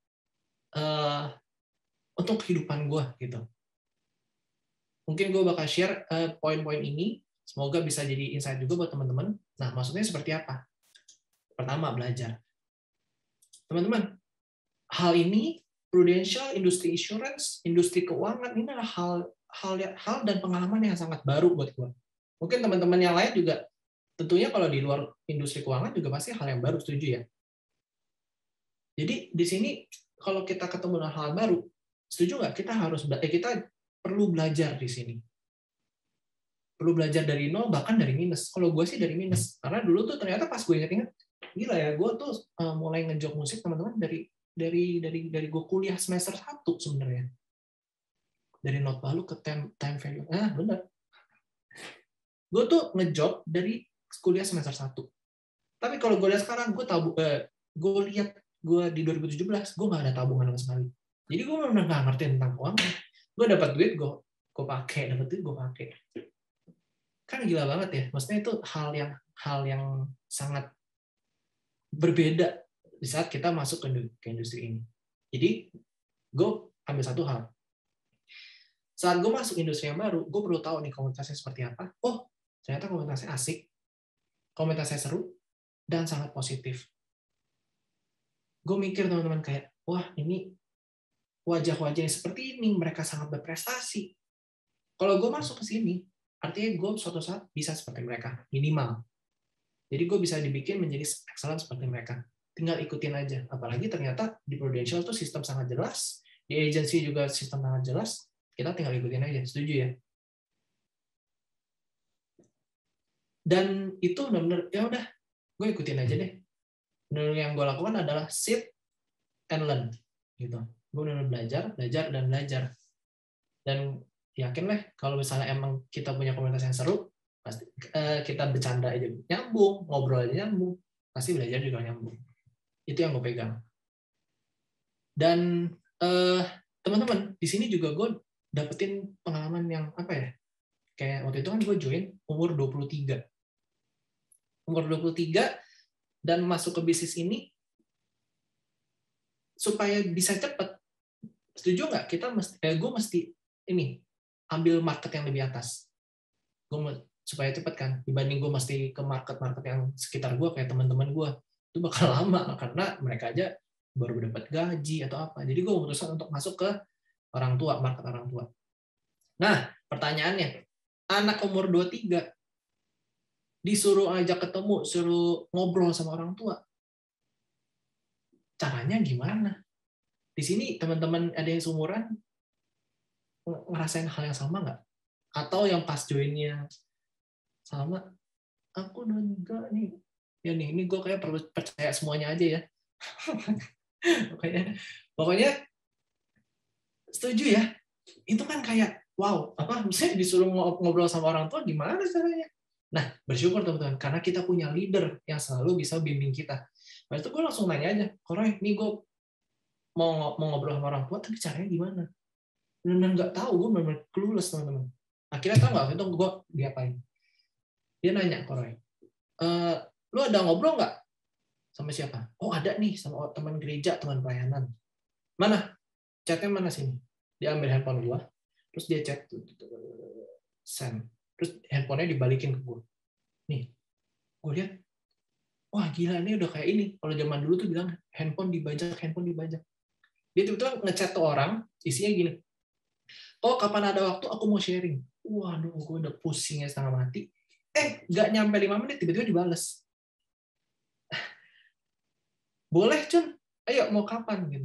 untuk kehidupan gue gitu. Mungkin gue bakal share poin-poin ini, semoga bisa jadi insight juga buat teman-teman. Nah, maksudnya seperti apa? Pertama, belajar. Teman-teman, hal ini Prudential, industri insurance, industri keuangan, ini adalah hal dan pengalaman yang sangat baru buat gue. Mungkin teman-teman yang lain juga, tentunya kalau di luar industri keuangan juga pasti hal yang baru, setuju ya? Jadi di sini kalau kita ketemu dengan hal baru, setuju nggak? Kita perlu belajar di sini. Perlu belajar dari nol, bahkan dari minus. Kalau gue sih dari minus, karena dulu tuh ternyata pas gue ingat-ingat, gila ya, gue tuh mulai ngejok musik teman-teman dari gue kuliah semester 1 sebenarnya. Dari not value ke time value. Benar. Gue tuh ngejob dari kuliah semester 1. Tapi kalau gue lihat sekarang, gue lihat gue di 2017, gue nggak ada tabungan sama sekali. Jadi gue benar-benar nggak ngerti tentang keuangan. Gue dapat duit, gue pakai, dapat duit, gue pakai. Kan gila banget ya. Maksudnya itu hal yang sangat berbeda di saat kita masuk ke industri ini. Jadi, gue ambil satu hal. Saat gue masuk industri yang baru, gue perlu tahu nih komunitasnya seperti apa. Oh, ternyata komunitasnya asik, komunitasnya seru, dan sangat positif. Gue mikir teman-teman kayak, wah ini wajah-wajah yang seperti ini, mereka sangat berprestasi. Kalau gue masuk ke sini, artinya gue suatu saat bisa seperti mereka, minimal. Jadi gue bisa dibikin menjadi excellent seperti mereka. Tinggal ikutin aja. Apalagi ternyata di Prudential tuh sistem sangat jelas, di agency juga sistem sangat jelas, kita tinggal ikutin aja. Setuju ya? Dan itu benar-benar, ya udah, gue ikutin aja deh. Benar yang gue lakukan adalah sit and learn. Gitu. Gue benar-benar belajar, dan belajar. Dan yakin lah, kalau misalnya emang kita punya komunitas yang seru, pasti kita bercanda aja nyambung, ngobrol aja nyambung, pasti belajar juga nyambung. Itu yang gue pegang. Dan teman-teman, di sini juga gue dapetin pengalaman yang apa ya? Kayak waktu itu kan gue join umur 23. Umur 23 dan masuk ke bisnis ini supaya bisa cepat. Setuju nggak? Gue mesti ini ambil market yang lebih atas. Supaya cepat kan, dibanding gue mesti ke market yang sekitar gue kayak teman-teman gue, itu bakal lama karena mereka aja baru dapat gaji atau apa. Jadi gue memutuskan untuk masuk ke orang tua, market orang tua. Nah, pertanyaannya, anak umur 23 disuruh ajak ketemu, suruh ngobrol sama orang tua. Caranya gimana? Di sini teman-teman ada yang seumuran ngerasain hal yang sama nggak? Atau yang pas joinnya sama, aku udah enggak nih. Ya nih, ini gue kayak perlu percaya semuanya aja ya. Pokoknya setuju ya. Itu kan kayak wow, apa misalnya disuruh ngobrol sama orang tua gimana caranya? Nah, bersyukur teman-teman karena kita punya leader yang selalu bisa bimbing kita. Nah, itu gue langsung nanya aja, Koroy, nih gue mau ngobrol sama orang tua, tapi caranya gimana? Benar-benar nggak tahu, gue benar-benar clueless teman-teman. Akhirnya tahu nggak? Itu gue diapain? Dia nanya, Koroy, lu ada ngobrol nggak sama siapa? Oh ada nih, sama teman gereja, teman pelayanan. Mana? Chatnya mana sini? Dia ambil handphone gue, terus dia chat. send. Terus handphonenya dibalikin ke gue. Nih, gue lihat, wah gila ini udah kayak ini. Kalau zaman dulu tuh bilang handphone dibajak. Dia tiba-tiba ngechat tuh orang, isinya gini, oh kapan ada waktu aku mau sharing. Waduh, gue udah pusingnya setengah mati. Nggak nyampe 5 menit, tiba-tiba dibales. Boleh, Cun. Ayo, mau kapan? Gitu.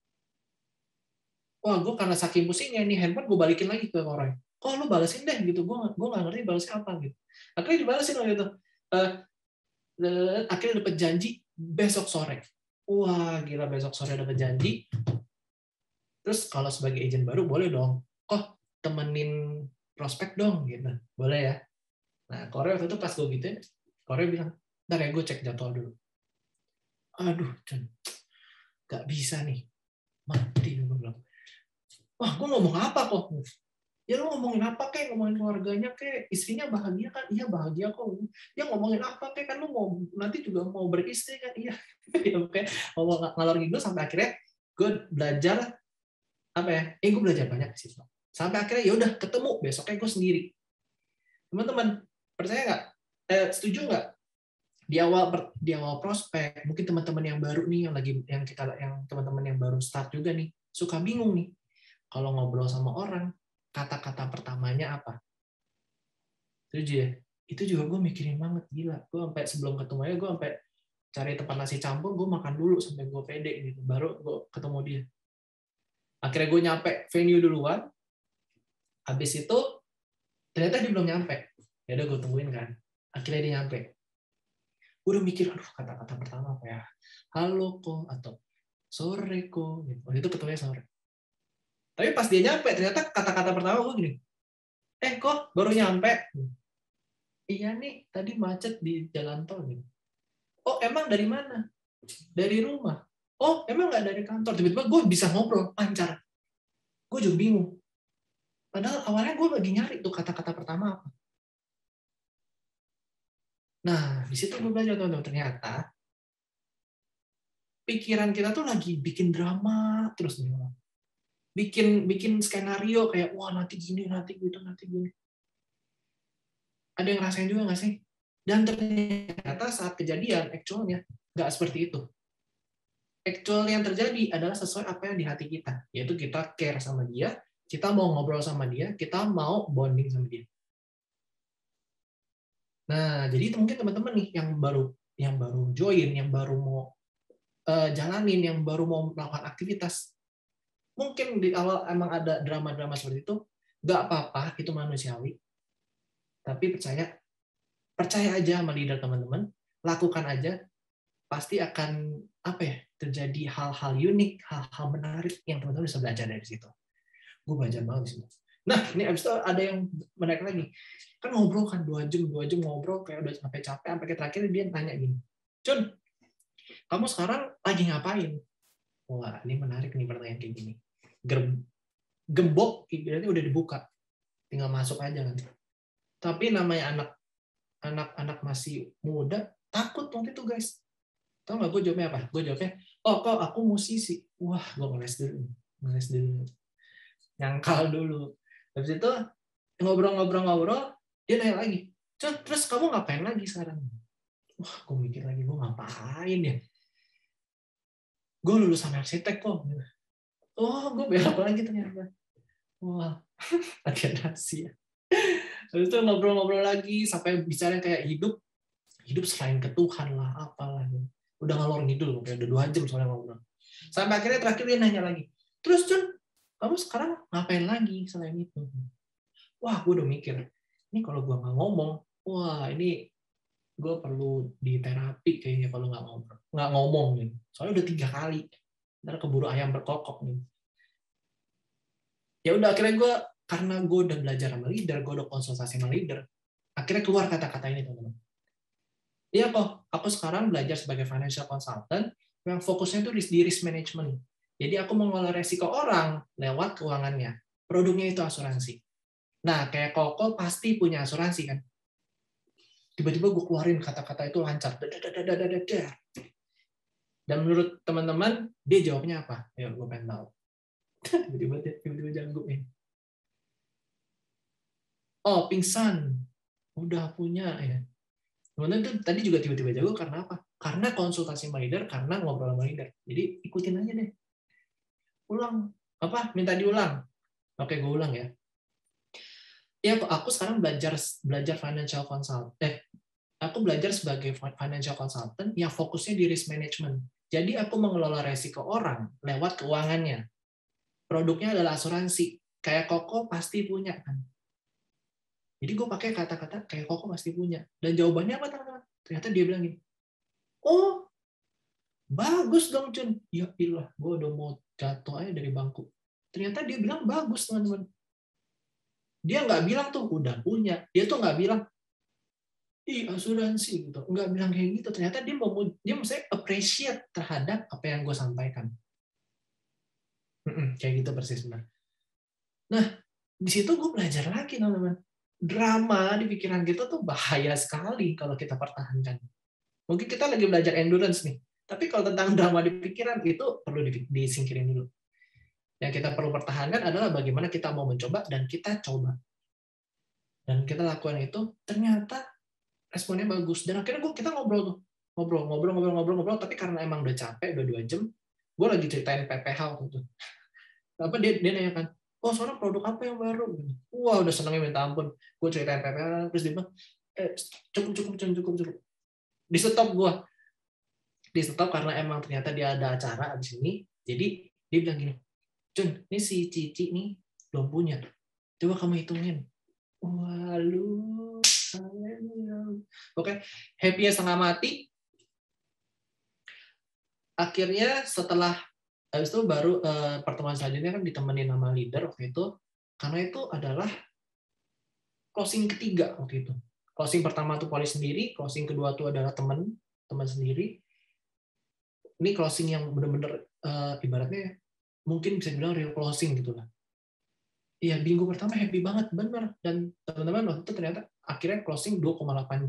Wah, gue karena saking pusingnya, nih handphone gue balikin lagi ke orang. Kok lu balesin deh, gitu. Gue nggak ngerti balesnya apa, gitu. Akhirnya dibalesin gitu. Akhirnya dapet janji besok sore. Wah, gila besok sore dapet janji. Terus kalau sebagai agent baru, boleh dong. Kok temenin prospek dong, gitu. Boleh ya? Nah, Korea waktu itu pas gue gitu, Korea bilang, ntar ya gue cek jadwal dulu. Aduh, Cun, gak bisa nih. Mati, gue bilang. Wah, gue ngomong apa kok? Ya lu ngomongin apa kek? Ngomongin keluarganya kek? Istrinya bahagia kan? Iya bahagia kok. Ya ngomongin apa kek? Kan lu mau nanti juga mau beristri kan? Iya. Ya, oke. Ngomong ngalor ngidul sampai akhirnya gue belajar apa ya? Gue belajar banyak di situ. Sampai akhirnya ya udah ketemu besoknya gue sendiri. Teman-teman, percaya nggak? Setuju nggak? Di awal prospek, mungkin teman-teman yang baru nih yang teman-teman yang baru start juga nih suka bingung nih. Kalau ngobrol sama orang, kata-kata pertamanya apa? Setuju ya? Itu juga gue mikirin banget, gila. Gue sampai sebelum ketemu aja, gue sampai cari tempat nasi campur, gue makan dulu sampai gue pede gitu. Baru gue ketemu dia. Akhirnya gue nyampe venue duluan. Habis itu ternyata dia belum nyampe. Ya udah gue tungguin kan. Akhirnya dia nyampe. Gue udah mikir, aduh kata-kata pertama apa ya? Halo kok atau sore kok. Gitu. Waktu itu ketemunya sore. Tapi pas dia nyampe, ternyata kata-kata pertama gue gini. Kok baru nyampe? Iya nih, tadi macet di jalan tol. Gitu. Oh emang dari mana? Dari rumah. Oh emang nggak dari kantor. Tiba-tiba gue bisa ngobrol lancar. Gue juga bingung. Padahal awalnya gue lagi nyari tuh kata-kata pertama apa. Nah, di situ gue belajar teman-teman, ternyata pikiran kita tuh lagi bikin drama terus nih. Bikin skenario kayak wah nanti gini, nanti gitu, nanti gini. Ada yang ngerasain juga nggak sih? Dan ternyata saat kejadian actualnya nggak seperti itu. Actual yang terjadi adalah sesuai apa yang di hati kita, yaitu kita care sama dia, kita mau ngobrol sama dia, kita mau bonding sama dia. Nah, jadi itu mungkin teman-teman nih yang baru join, yang baru mau jalanin, yang baru mau melakukan aktivitas. Mungkin di awal emang ada drama-drama seperti itu, nggak apa-apa, itu manusiawi. Tapi percaya aja sama leader teman-teman, lakukan aja, pasti akan terjadi hal-hal unik, hal-hal menarik yang teman-teman bisa belajar dari situ. Gue belajar banget di situ. Nah, ini abis itu ada yang menarik lagi. Kan ngobrol kan 2 jam ngobrol kayak udah sampai capek, sampai terakhir dia tanya gini, Cun, kamu sekarang lagi ngapain? Wah, ini menarik nih pertanyaan kayak gini. Gembok berarti udah dibuka, tinggal masuk aja kan. Tapi namanya anak masih muda takut waktu itu guys. Tahu nggak gue jawabnya apa? Gue jawabnya, oh kok aku musisi. Wah, gue ngeles dulu, nyangkal dulu. Habis itu ngobrol, dia nanya lagi, terus kamu ngapain lagi sekarang? Wah, gue mikir lagi, gue ngapain ya? Gue lulusan arsitek kok. Oh, gue belok lagi ternyata. Wah, ada rahasia. Habis itu ngobrol lagi sampai bicara kayak hidup selain ke Tuhan lah, apalah. Udah ngalor ngidul, kayak udah 2 jam soalnya ngobrol. Sampai akhirnya terakhir dia nanya lagi, terus Cun, kamu sekarang ngapain lagi selain itu? Wah, gue udah mikir, ini kalau gue nggak ngomong, wah ini gue perlu di terapi kayaknya kalau nggak ngomong nih. Soalnya udah 3 kali, ntar keburu ayam berkokok nih. Ya udah akhirnya karena gue udah belajar sama leader, gue udah konsultasi sama leader, akhirnya keluar kata-kata ini teman-teman. Iya kok, aku sekarang belajar sebagai financial consultant yang fokusnya itu di risk management. Jadi aku mengelola resiko orang lewat keuangannya. Produknya itu asuransi. Nah, kayak Koko pasti punya asuransi kan. Tiba-tiba gue keluarin kata-kata itu lancar. Dan menurut teman-teman, dia jawabnya apa? Ya, gue pengen tahu. Tiba-tiba jago nih. Oh, pingsan. Udah punya ya. Kemudian itu tadi juga tiba-tiba jago karena apa? Karena konsultasi sama leader, karena ngobrol sama leader. Jadi ikutin aja deh. Ulang. Apa? Minta diulang. Oke, gue ulang ya. Ya, aku sekarang belajar financial consultant. Aku belajar sebagai financial consultant yang fokusnya di risk management. Jadi aku mengelola resiko orang lewat keuangannya. Produknya adalah asuransi. Kayak Koko pasti punya kan. Jadi gue pakai kata-kata kayak Koko pasti punya. Dan jawabannya apa teman-teman? Ternyata dia bilang gini, oh bagus dong Cun. Ya ilah, gue udah mau jatuh aja dari bangku. Ternyata dia bilang bagus teman-teman. Dia nggak bilang tuh udah punya. Dia tuh nggak bilang, ih asuransi gitu. Nggak bilang kayak gitu. Ternyata dia mesti appreciate terhadap apa yang gue sampaikan. Kayak gitu persis benar. Nah, di situ gue belajar lagi teman-teman. Drama di pikiran kita tuh bahaya sekali kalau kita pertahankan. Mungkin kita lagi belajar endurance nih. Tapi kalau tentang drama di pikiran itu perlu disingkirin dulu. Yang kita perlu pertahankan adalah bagaimana kita mau mencoba dan kita coba. Dan kita lakukan itu, ternyata responnya bagus. Dan akhirnya kita ngobrol tuh. Ngobrol. Tapi karena emang udah capek, udah 2 jam, gue lagi ceritain PPH waktu itu. Dia nanya kan, oh sekarang produk apa yang baru? Wah udah senengnya minta ampun. Gue ceritain PPH, terus dia bilang, cukup. Di stop gue. Di stop karena emang ternyata dia ada acara abis ini. Jadi dia bilang gini, Cun, ini si Cici nih belum punya. Coba kamu hitungin. Waduh. Oke, happy-nya setengah mati. Akhirnya setelah habis itu baru pertemuan selanjutnya kan ditemenin sama leader waktu itu. Karena itu adalah closing ketiga waktu itu. Closing pertama tuh Poli sendiri, closing kedua tuh adalah teman sendiri. Ini closing yang benar-benar ibaratnya mungkin bisa dibilang real closing gitu lah. Iya, minggu pertama happy banget, bener. Dan teman-teman waktu itu ternyata akhirnya closing 2,8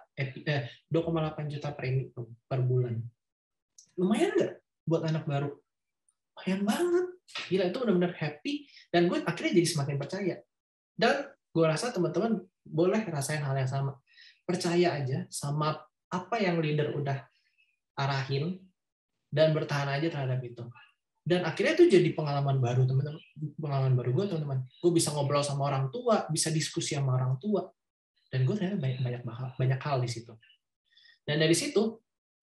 juta premi per bulan. Lumayan nggak buat anak baru? Lumayan banget. Gila, itu benar-benar happy. Dan gue akhirnya jadi semakin percaya. Dan gue rasa teman-teman boleh rasain hal yang sama. Percaya aja sama apa yang leader udah arahin, dan bertahan aja terhadap itu. Dan akhirnya itu jadi pengalaman baru teman-teman. Pengalaman baru gue teman-teman. Gue bisa ngobrol sama orang tua, bisa diskusi sama orang tua, dan gue ternyata banyak hal di situ. Dan dari situ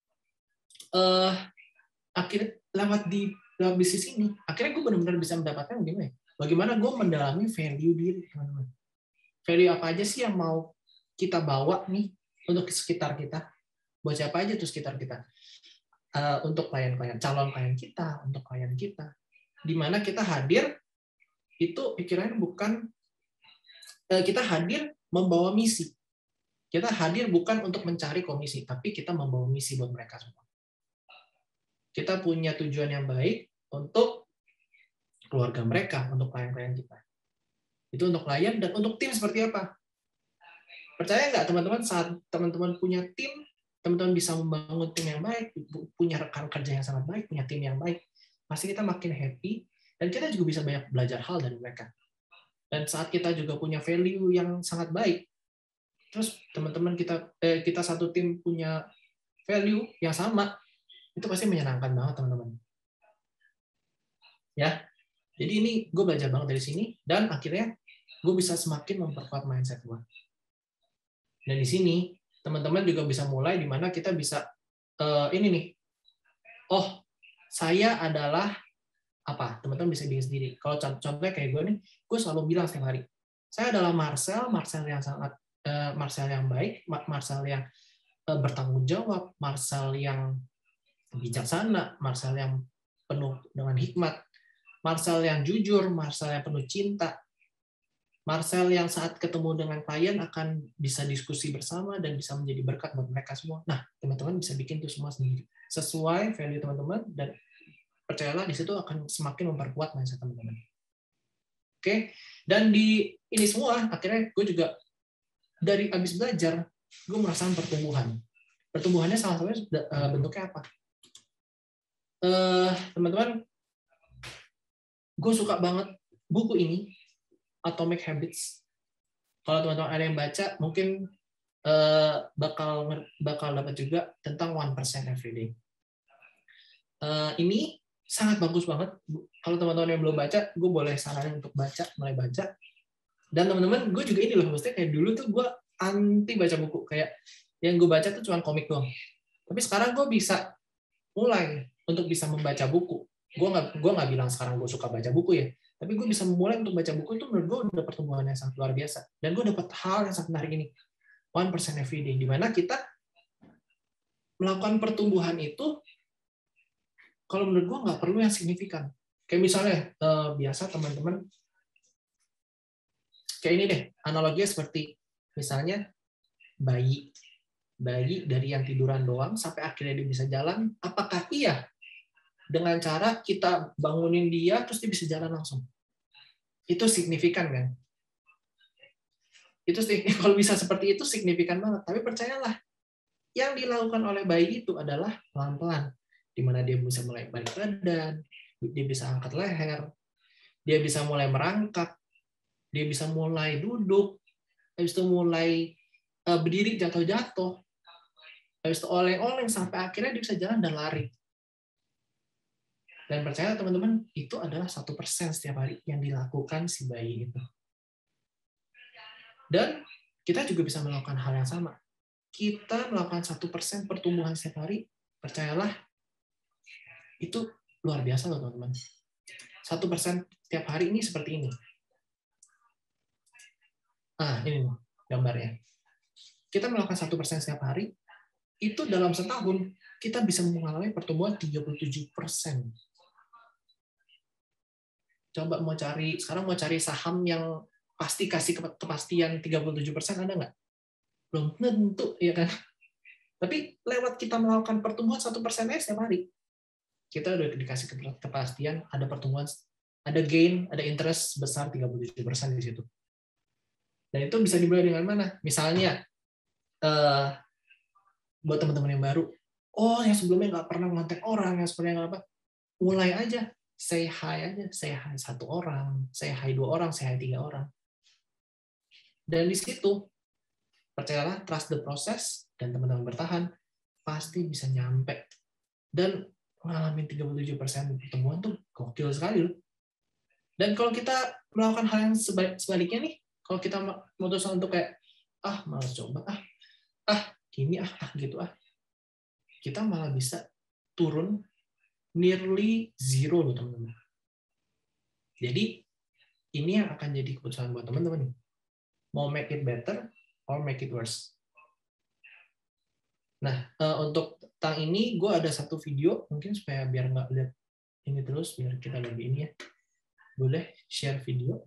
akhirnya lewat bisnis ini, akhirnya gue benar-benar bisa mendapatkan bagaimana gue mendalami value diri teman-teman. Value apa aja sih yang mau kita bawa nih untuk sekitar kita? Buat siapa aja tuh sekitar kita? Untuk klien-klien, calon klien kita, untuk klien kita, di mana kita hadir itu pikirannya bukan kita hadir membawa misi, kita hadir bukan untuk mencari komisi, tapi kita membawa misi buat mereka semua. Kita punya tujuan yang baik untuk keluarga mereka, untuk klien-klien kita. Itu untuk klien dan untuk tim seperti apa? Percaya nggak teman-teman, saat teman-teman punya tim, teman-teman bisa membangun tim yang baik, punya rekan kerja yang sangat baik, punya tim yang baik, pasti kita makin happy, dan kita juga bisa banyak belajar hal dari mereka. Dan saat kita juga punya value yang sangat baik, terus teman-teman kita satu tim punya value yang sama, itu pasti menyenangkan banget teman-teman. Ya, jadi ini gue belajar banget dari sini, dan akhirnya gue bisa semakin memperkuat mindset gue. Dan di sini teman-teman juga bisa mulai di mana kita bisa ini nih. Oh, saya adalah apa? Teman-teman bisa bikin sendiri. Kalau contohnya kayak gue nih, gue selalu bilang setiap hari, saya adalah Marcel yang sangat Marcel yang baik, Marcel yang bertanggung jawab, Marcel yang bijaksana, Marcel yang penuh dengan hikmat, Marcel yang jujur, Marcel yang penuh cinta, Marcel yang saat ketemu dengan klien akan bisa diskusi bersama dan bisa menjadi berkat buat mereka semua. Nah, teman-teman bisa bikin itu semua sendiri. Sesuai value teman-teman, dan percayalah di situ akan semakin memperkuat mindset teman-teman. Oke, dan di ini semua, akhirnya gue juga dari abis belajar, gue merasakan pertumbuhan. Pertumbuhannya salah satunya bentuknya apa? Teman-teman, gue suka banget buku ini, Atomic Habits. kalau teman-teman ada yang baca, mungkin bakal dapat juga tentang 1% everyday. Ini sangat bagus banget. Kalau teman-teman yang belum baca, gue boleh saranin untuk mulai baca. Dan teman-teman, gue juga ini loh, maksudnya kayak dulu tuh gue anti baca buku, kayak yang gue baca tuh cuma komik doang. Tapi sekarang gue bisa mulai untuk bisa membaca buku. Gue nggak bilang sekarang gue suka baca buku ya, tapi gue bisa mulai untuk baca buku itu menurut gue udah pertumbuhan yang sangat luar biasa. Dan gue dapat hal yang sangat menarik ini, 1% everyday, di mana kita melakukan pertumbuhan itu, kalau menurut gue nggak perlu yang signifikan. Kayak misalnya, biasa teman-teman, kayak ini deh, analoginya seperti, misalnya bayi dari yang tiduran doang, sampai akhirnya dia bisa jalan, apakah iya dengan cara kita bangunin dia, terus dia bisa jalan langsung? Itu signifikan kan? Itu kalau bisa seperti itu signifikan banget. Tapi percayalah, yang dilakukan oleh bayi itu adalah pelan-pelan, di mana dia bisa mulai balik badan, dia bisa angkat leher, dia bisa mulai merangkak, dia bisa mulai duduk, habis itu mulai berdiri jatuh-jatuh, habis itu oleng-oleng sampai akhirnya dia bisa jalan dan lari. Dan percaya teman-teman, itu adalah 1% setiap hari yang dilakukan si bayi itu. Dan kita juga bisa melakukan hal yang sama. Kita melakukan 1% pertumbuhan setiap hari, percayalah, itu luar biasa loh teman-teman. 1% setiap hari ini seperti ini. Ini gambarnya. Kita melakukan 1% setiap hari, itu dalam setahun kita bisa mengalami pertumbuhan 37%. Coba sekarang mau cari saham yang pasti kasih kepastian 37% ada nggak? Belum tentu, ya kan? Tapi lewat kita melakukan pertumbuhan 1% setiap hari, kita udah dikasih kepastian ada pertumbuhan, ada gain, ada interest besar 37% di situ. Dan itu bisa dimulai dengan mana? Misalnya, buat teman-teman yang baru, yang sebelumnya nggak pernah ngontak orang, yang sebelumnya nggak apa, mulai aja, say hi aja, say hi 1 orang, say hi 2 orang, say hi 3 orang. Dan di situ, percayalah, trust the process, dan teman-teman bertahan, pasti bisa nyampe. Dan ngalamin 37% pertumbuhan tuh gokil sekali loh. Dan kalau kita melakukan hal yang sebaliknya nih, kalau kita memutuskan untuk kayak, malas coba, gini, gitu, kita malah bisa turun nearly zero loh teman-teman. Jadi, ini yang akan jadi keputusan buat teman-teman. Mau make it better or make it worse. Nah, untuk tentang ini, gue ada satu video, mungkin supaya biar nggak lihat ini terus, biar kita lebih ini ya. Boleh share video.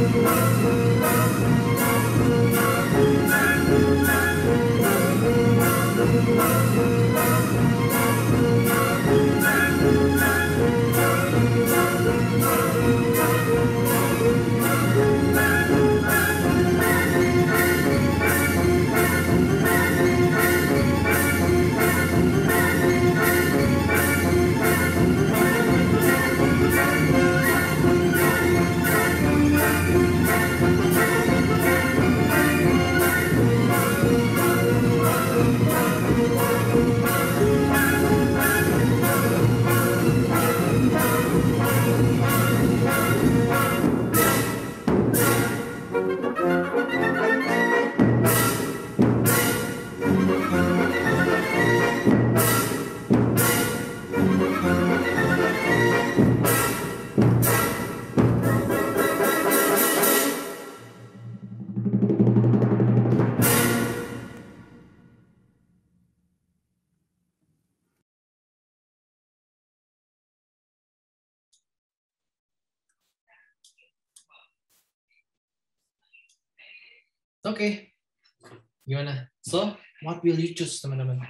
Oke. Gimana? So, what will you choose, teman-teman?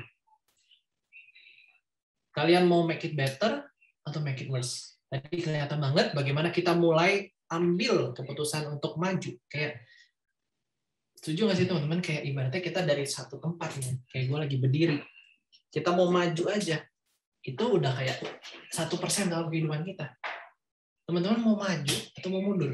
Kalian mau make it better atau make it worse? Tadi kelihatan banget bagaimana kita mulai ambil keputusan untuk maju. Kayak, setuju nggak sih teman-teman? Kayak ibaratnya kita dari satu tempat nih. Kayak gue lagi berdiri. Kita mau maju aja. Itu udah kayak 1% dalam kehidupan kita. Teman-teman mau maju atau mau mundur?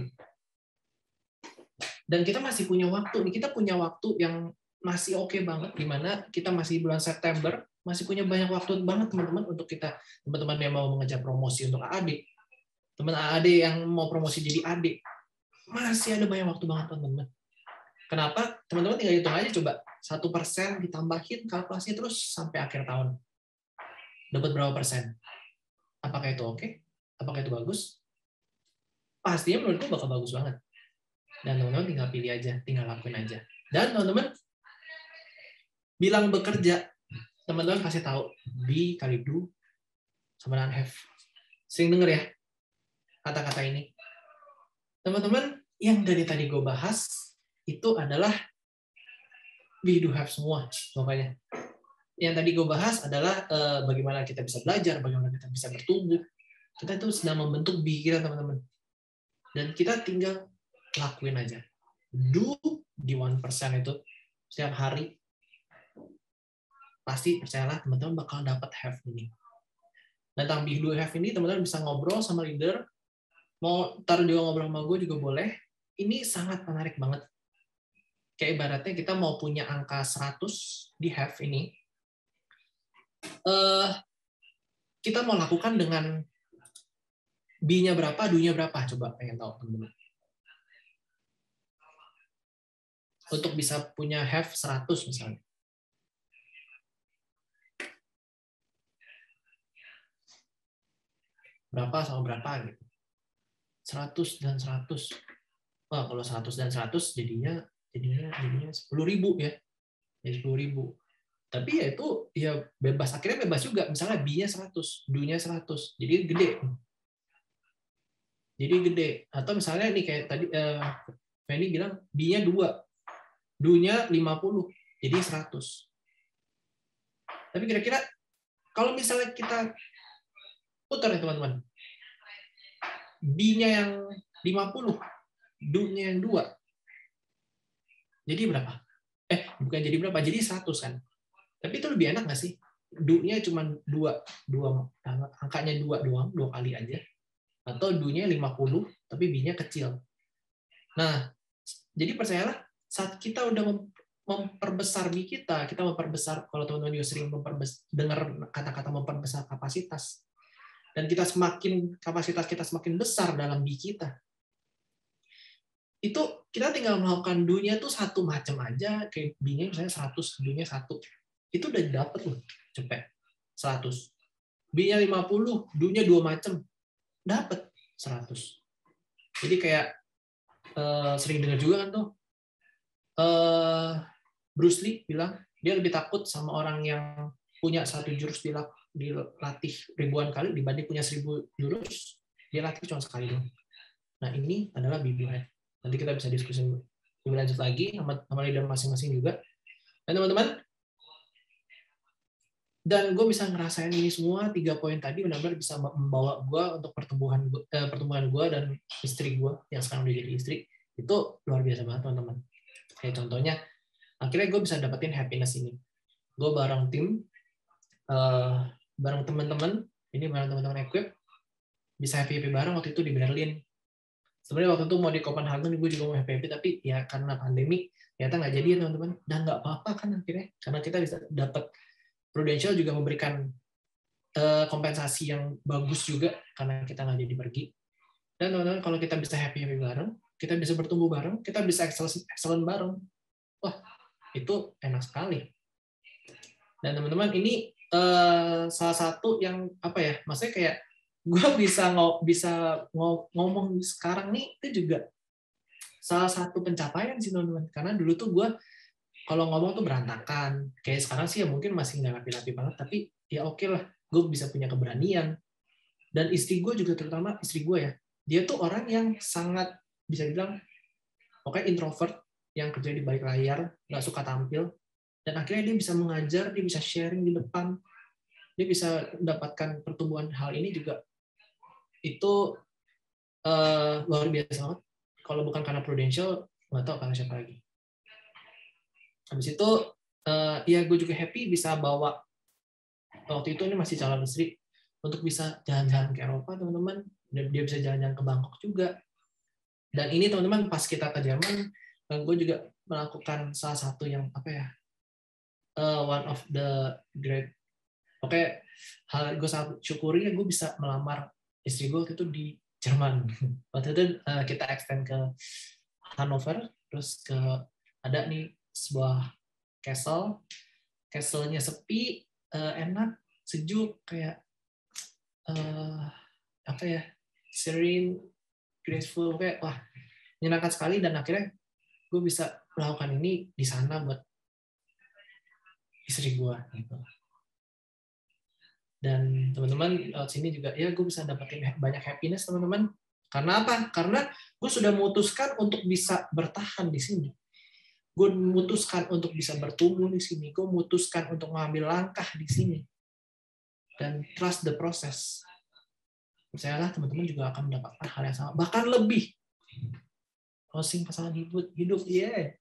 Dan kita masih punya waktu. Kita punya waktu yang masih oke banget, di mana kita masih bulan September, masih punya banyak waktu banget teman-teman untuk kita, teman-teman yang mau mengejar promosi untuk AAD, teman AAD yang mau promosi jadi AD, masih ada banyak waktu banget teman-teman. Kenapa? Teman-teman tinggal hitung aja coba, 1% ditambahin kalkulasi terus sampai akhir tahun. Dapat berapa persen? Apakah itu oke? Apakah itu bagus? Pastinya menurutku bakal bagus banget. Dan teman-teman tinggal pilih aja, tinggal lakuin aja. Dan teman-teman bilang bekerja, teman-teman pasti tahu be kali do sama dengan have. Sering denger ya kata-kata ini. Teman-teman, yang dari tadi gue bahas itu adalah be, do, have semua pokoknya. Yang tadi gue bahas adalah bagaimana kita bisa belajar, bagaimana kita bisa bertumbuh. Kita itu sedang membentuk be kita, teman-teman. Dan kita tinggal lakuin aja. Do di 1% itu setiap hari. Pasti percayalah teman-teman bakal dapat have ini. Dan tentang be, do, have ini teman-teman bisa ngobrol sama leader. Mau taruh juga ngobrol sama gue juga boleh. Ini sangat menarik banget. Kayak ibaratnya kita mau punya angka 100 di have ini. Kita mau lakukan dengan B-nya berapa, do-nya berapa. Coba pengen tahu teman-teman. Untuk bisa punya have 100 misalnya. Berapa sama berapa gitu. 100 dan 100. Wah, kalau 100 dan 100 jadinya 10.000 ya. Jadi 10.000. Tapi ya itu ya bebas, akhirnya bebas juga. Misalnya B-nya 100, do-nya 100. Jadi gede. Jadi gede. Atau misalnya nih kayak tadi Fanny bilang B-nya 2. Do-nya 50, jadi 100. Tapi kira-kira kalau misalnya kita putar ya teman-teman, B-nya yang 50, do-nya yang 2, jadi berapa? Bukan jadi berapa, jadi 100 kan. Tapi itu lebih enak nggak sih? Do-nya cuma 2 angkanya 2 doang, 2 kali aja. Atau do-nya 50, tapi B-nya kecil. Nah, jadi percayalah, saat kita udah memperbesar B kita memperbesar, kalau teman-teman juga sering dengar kata-kata memperbesar kapasitas, dan kapasitas kita semakin besar dalam B kita, itu kita tinggal melakukan do-nya tuh satu macam aja, kayak B-nya misalnya 100, do-nya 1, itu udah dapet loh, cepet 100. B-nya 50, do-nya 2 macam, dapet 100. Jadi kayak sering dengar juga kan tuh, Bruce Lee bilang dia lebih takut sama orang yang punya 1 jurus dilatih ribuan kali dibanding punya 1000 jurus dia latih cuma sekali doang. Nah ini adalah BBH. Nanti kita bisa diskusi lebih lanjut lagi sama leader masing-masing juga. Dan teman-teman, dan gue bisa ngerasain ini semua 3 poin tadi benar-benar bisa membawa gue untuk pertumbuhan gue dan istri gue yang sekarang udah jadi istri itu luar biasa banget teman-teman. Kayak contohnya, akhirnya gue bisa dapetin happiness ini. Gue bareng tim, bareng teman-teman, ini bareng teman-teman Equip, bisa happy bareng waktu itu di Berlin. Sebenarnya waktu itu mau di Copenhagen gue juga mau happy tapi ya karena pandemi ternyata nggak jadi ya teman-teman. Dan nggak apa-apa kan akhirnya karena kita bisa dapat Prudential juga memberikan kompensasi yang bagus juga karena kita nggak jadi pergi. Dan teman-teman kalau kita bisa happy bareng, kita bisa bertumbuh bareng, kita bisa excellent bareng. Wah, itu enak sekali. Dan teman-teman ini salah satu yang apa ya? Maksudnya kayak gue bisa ngomong sekarang nih itu juga salah satu pencapaian sih teman-teman. Karena dulu tuh gue kalau ngomong tuh berantakan. Kayak sekarang sih ya mungkin masih nggak rapi-rapi banget, tapi ya oke lah, gue bisa punya keberanian. Dan istri gue juga, terutama istri gue ya, dia tuh orang yang sangat bisa dibilang pokoknya introvert, yang kerja di balik layar, nggak suka tampil, dan akhirnya dia bisa mengajar, dia bisa sharing di depan, dia bisa mendapatkan pertumbuhan hal ini juga. Itu luar biasa banget. Kalau bukan karena Prudential, nggak tahu karena siapa lagi. Habis itu, ya gue juga happy bisa bawa, waktu itu ini masih calon istri, untuk bisa jalan-jalan ke Eropa, teman-teman. Dan dia bisa jalan-jalan ke Bangkok juga. Dan ini, teman-teman, pas kita ke Jerman, gue juga melakukan salah satu yang, apa ya, one of the great, oke, hal gue sangat syukuri, ya gue bisa melamar istri gue waktu itu di Jerman. Waktu itu kita extend ke Hanover, terus ada nih, sebuah castle-nya sepi, enak, sejuk, kayak apa ya, serene, graceful, kayak wah menyenangkan sekali. Dan akhirnya gue bisa melakukan ini di sana buat istri gue gitu. Dan teman-teman sini juga ya gue bisa dapetin banyak happiness teman-teman. Karena apa? Karena gue sudah memutuskan untuk bisa bertahan di sini. Gue memutuskan untuk bisa bertumbuh di sini. Gue memutuskan untuk mengambil langkah di sini. Dan trust the process. Percayalah teman-teman juga akan mendapatkan hal yang sama. Bahkan lebih. Closing pasangan hidup. Yeah.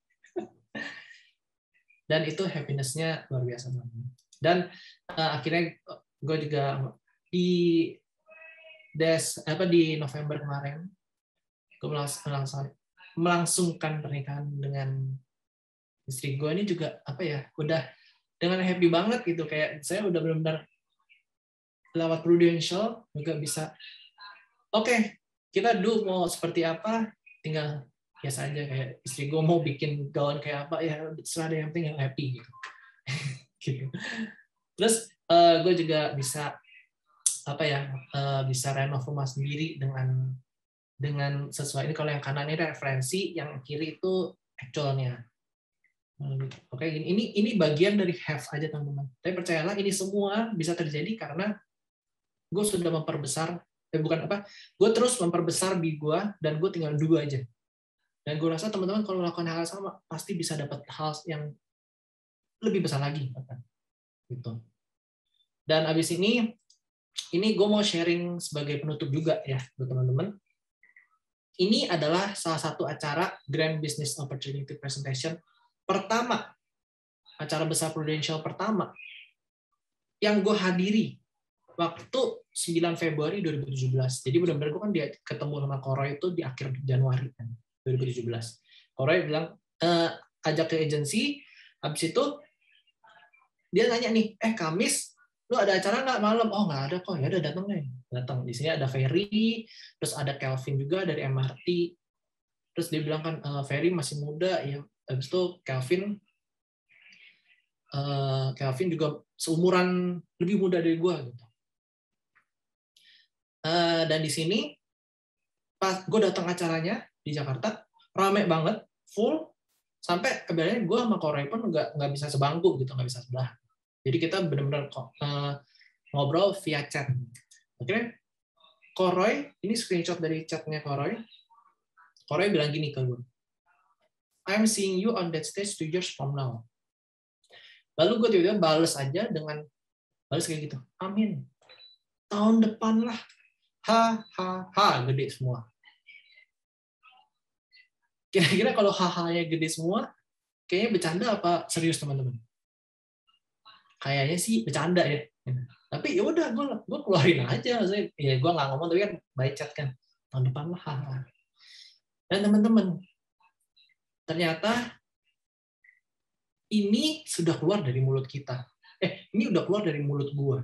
Dan itu happiness-nya luar biasa. Dan akhirnya gue juga di November kemarin, gue melangsungkan pernikahan dengan istri gue. Ini juga apa ya, udah dengan happy banget gitu, kayak saya udah benar-benar lewat Prudential juga bisa oke, kita mau seperti apa, tinggal biasa aja, kayak istri gue mau bikin gaun kayak apa ya serah deh, yang penting happy gitu. Gitu. Terus gue juga bisa apa ya, bisa renov rumah sendiri dengan sesuai. Ini kalau yang kanan ini referensi, yang kiri itu actualnya. Oke, ini bagian dari have aja teman-teman. Tapi percayalah ini semua bisa terjadi karena gue sudah memperbesar, gue terus memperbesar bi gue, dan gue tinggal 2 aja. Dan gue rasa teman-teman kalau melakukan hal yang sama pasti bisa dapat hal yang lebih besar lagi, gitu. Dan abis ini gue mau sharing sebagai penutup juga ya buat teman-teman. Ini adalah salah satu acara Grand Business Opportunity Presentation pertama, acara besar Prudential pertama yang gue hadiri waktu 9 Februari 2017. Jadi benar-benar gue kan ketemu sama Koroy itu di akhir Januari kan, 2017. Koroy bilang, ajak ke agensi, habis itu dia nanya nih, Kamis, lu ada acara nggak malam? Oh nggak ada kok, ya udah datang nih. Datang. Di sini ada Ferry, terus ada Kelvin juga dari MRT. Terus dia bilang kan, Ferry masih muda, ya. Habis itu Kelvin juga seumuran, lebih muda dari gue gitu. Dan di sini pas gue datang acaranya di Jakarta, rame banget, full, sampai kemudian gue sama Koray pun nggak bisa sebangku gitu, nggak bisa sebelah. Jadi kita benar-benar ngobrol via chat. Akhirnya Koray, ini screenshot dari chatnya Koray. Korea bilang gini ke gue, I'm seeing you on that stage 2 years from now. Lalu gue tiba-tiba balas aja dengan balas kayak gitu, amin. Tahun depan lah, gede semua. Kira-kira kalau hahanya gede semua, kayaknya bercanda apa serius teman-teman? Kayaknya sih bercanda ya. Tapi ya udah gue keluarin aja, maksudnya ya gue nggak ngomong tapi kan by chat kan, tahun depan lah. Dan teman-teman, ternyata ini sudah keluar dari mulut kita. Ini udah keluar dari mulut gue.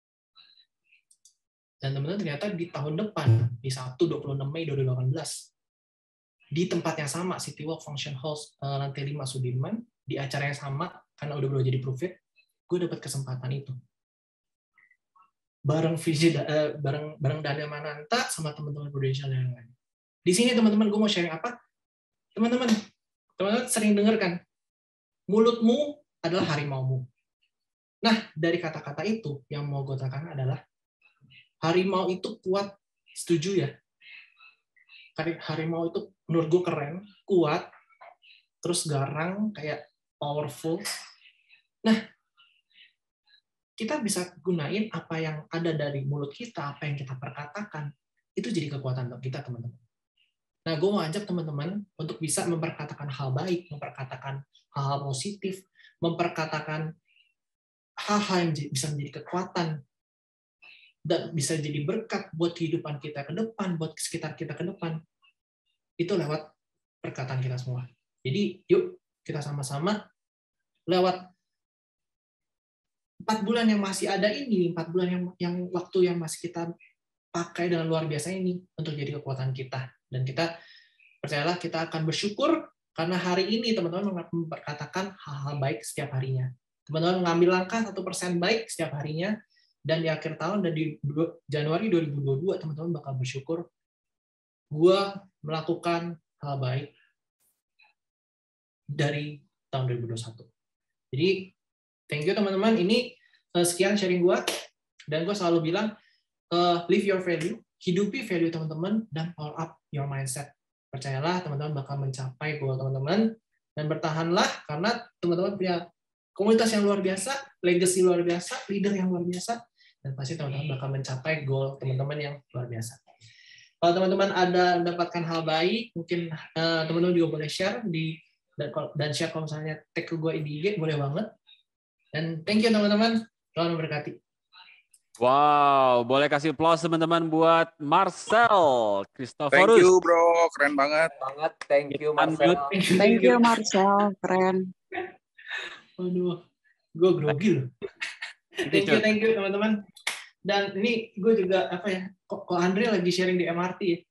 Dan teman-teman ternyata di tahun depan, di Sabtu 26 Mei 2018, di tempat yang sama, City Walk Function Hall lantai 5 Sudirman, di acara yang sama, karena udah belum jadi Proof It, gue dapat kesempatan itu. Bareng Daniel Mananta sama teman-teman Prudential yang lain. Di sini teman-teman gue mau sharing apa? Teman-teman sering dengar kan, mulutmu adalah harimaumu. Nah, dari kata-kata itu yang mau gue katakan adalah harimau itu kuat, setuju ya? Harimau itu menurut gue keren, kuat, terus garang, kayak powerful. Nah, kita bisa gunain apa yang ada dari mulut kita, apa yang kita perkatakan, itu jadi kekuatan kita, teman-teman. Nah, gue mau ajak teman-teman untuk bisa memperkatakan hal baik, memperkatakan hal-hal positif, memperkatakan hal-hal yang bisa menjadi kekuatan, dan bisa jadi berkat buat kehidupan kita ke depan, buat sekitar kita ke depan. Itu lewat perkataan kita semua. Jadi, yuk kita sama-sama lewat 4 bulan yang masih ada ini, 4 bulan yang waktu yang masih kita pakai dengan luar biasa ini untuk jadi kekuatan kita. Dan kita, percayalah, kita akan bersyukur karena hari ini teman-teman memperkatakan hal-hal baik setiap harinya. Teman-teman mengambil langkah 1% baik setiap harinya, dan di akhir tahun dan di Januari 2022 teman-teman bakal bersyukur gue melakukan hal baik dari tahun 2021. Jadi thank you teman-teman, ini sekian sharing gue, dan gue selalu bilang live your value, hidupi value teman-teman, dan power up your mindset. Percayalah teman-teman bakal mencapai goal teman-teman, dan bertahanlah karena teman-teman punya komunitas yang luar biasa, legacy luar biasa, leader yang luar biasa, dan pasti teman-teman bakal mencapai goal teman-teman yang luar biasa. Kalau teman-teman ada mendapatkan hal baik, mungkin teman-teman juga boleh share dan share kalau misalnya tag ke gue di IG, boleh banget. Dan thank you teman-teman, Tuhan memberkati. Wow, boleh kasih applause teman-teman buat Marcel Christoforus. Thank you bro, keren banget. Thank you Marcel. Thank you Marcel, keren. Aduh, gue grogi loh. Thank you teman-teman. Dan ini gue juga kok Andre lagi sharing di MRT ya.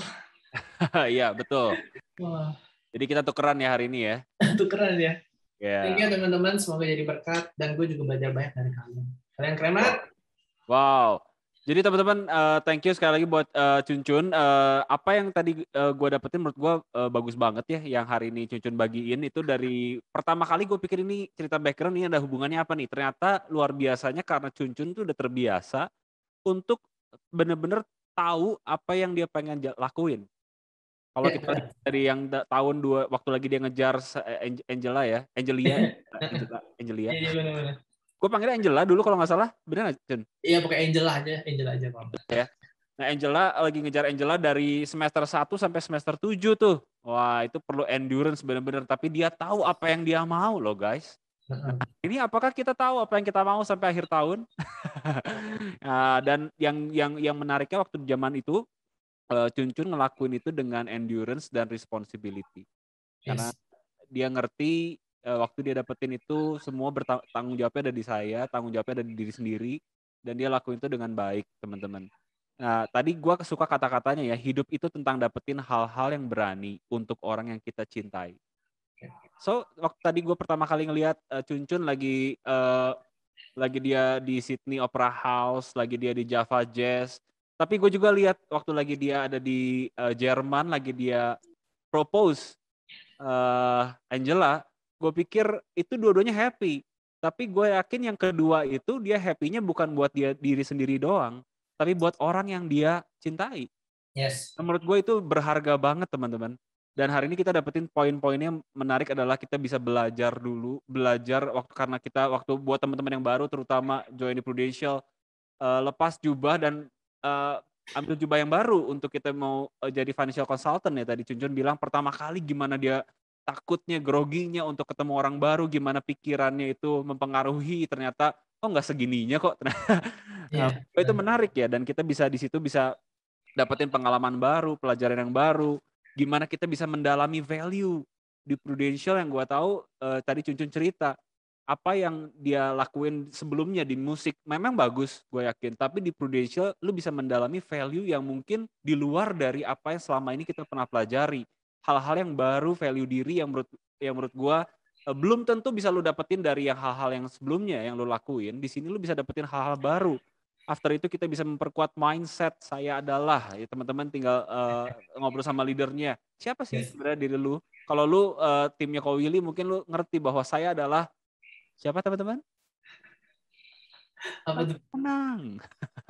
Iya betul. Wah. Jadi kita tukeran ya hari ini ya. Tukeran ya. Yeah. Thank you teman-teman, semoga jadi berkat, dan gue juga belajar banyak dari kalian. Kalian keren banget. Wow. Jadi teman-teman, thank you sekali lagi buat Cuncun. Apa yang tadi gue dapetin menurut gue bagus banget ya, yang hari ini Cuncun bagiin itu dari pertama kali gue pikir ini cerita background ini ada hubungannya apa nih. Ternyata luar biasanya karena Cuncun tuh udah terbiasa untuk bener-bener tahu apa yang dia pengen lakuin. Kalau kita lihat dari yang tahun waktu lagi dia ngejar Angelia. Iya benar-benar. Gue panggilnya Angela dulu kalau nggak salah, bener nggak, Cun? Iya, pakai Angela aja Pak. Ya. Nah, Angela lagi ngejar Angela dari semester 1 sampai semester 7 tuh. Wah, itu perlu endurance bener-bener. Tapi dia tahu apa yang dia mau loh, guys. Nah, ini apakah kita tahu apa yang kita mau sampai akhir tahun? Dan yang menariknya waktu zaman itu, Cuncun ngelakuin itu dengan endurance dan responsibility. Karena dia ngerti waktu dia dapetin itu semua tanggung jawabnya ada di saya, tanggung jawabnya ada di diri sendiri, dan dia lakuin itu dengan baik, teman-teman. Nah, tadi gue suka kata-katanya ya, hidup itu tentang dapetin hal-hal yang berani untuk orang yang kita cintai. So, waktu tadi gue pertama kali ngelihat Cuncun lagi dia di Sydney Opera House, lagi dia di Java Jazz, tapi gue juga lihat waktu lagi dia ada di Jerman, lagi dia propose Angela. Gue pikir itu dua-duanya happy. Tapi gue yakin yang kedua itu dia happy-nya bukan buat diri sendiri doang. Tapi buat orang yang dia cintai. Yes. Menurut gue itu berharga banget teman-teman. Dan hari ini kita dapetin poin-poinnya menarik adalah kita bisa belajar karena kita waktu buat teman-teman yang baru terutama join di Prudential, lepas jubah dan ambil jubah yang baru untuk kita mau jadi financial consultant ya. Tadi Cun bilang pertama kali gimana dia takutnya, groginya untuk ketemu orang baru, gimana pikirannya itu mempengaruhi, ternyata nggak segininya kok. Itu menarik ya, dan kita bisa di situ bisa dapetin pengalaman baru, pelajaran yang baru, gimana kita bisa mendalami value di Prudential yang gue tahu tadi Cun cerita apa yang dia lakuin sebelumnya di musik memang bagus gue yakin, tapi di Prudential lu bisa mendalami value yang mungkin di luar dari apa yang selama ini kita pernah pelajari, hal-hal yang baru, value diri yang menurut gue belum tentu bisa lu dapetin dari yang hal-hal yang sebelumnya yang lu lakuin. Di sini lu bisa dapetin hal-hal baru. After itu kita bisa memperkuat mindset saya adalah, ya teman-teman tinggal ngobrol sama leadernya. Siapa sih sebenarnya diri lu? Kalau lu timnya Ko Willy mungkin lu ngerti bahwa saya adalah siapa teman-teman? Apa tuh? Tenang.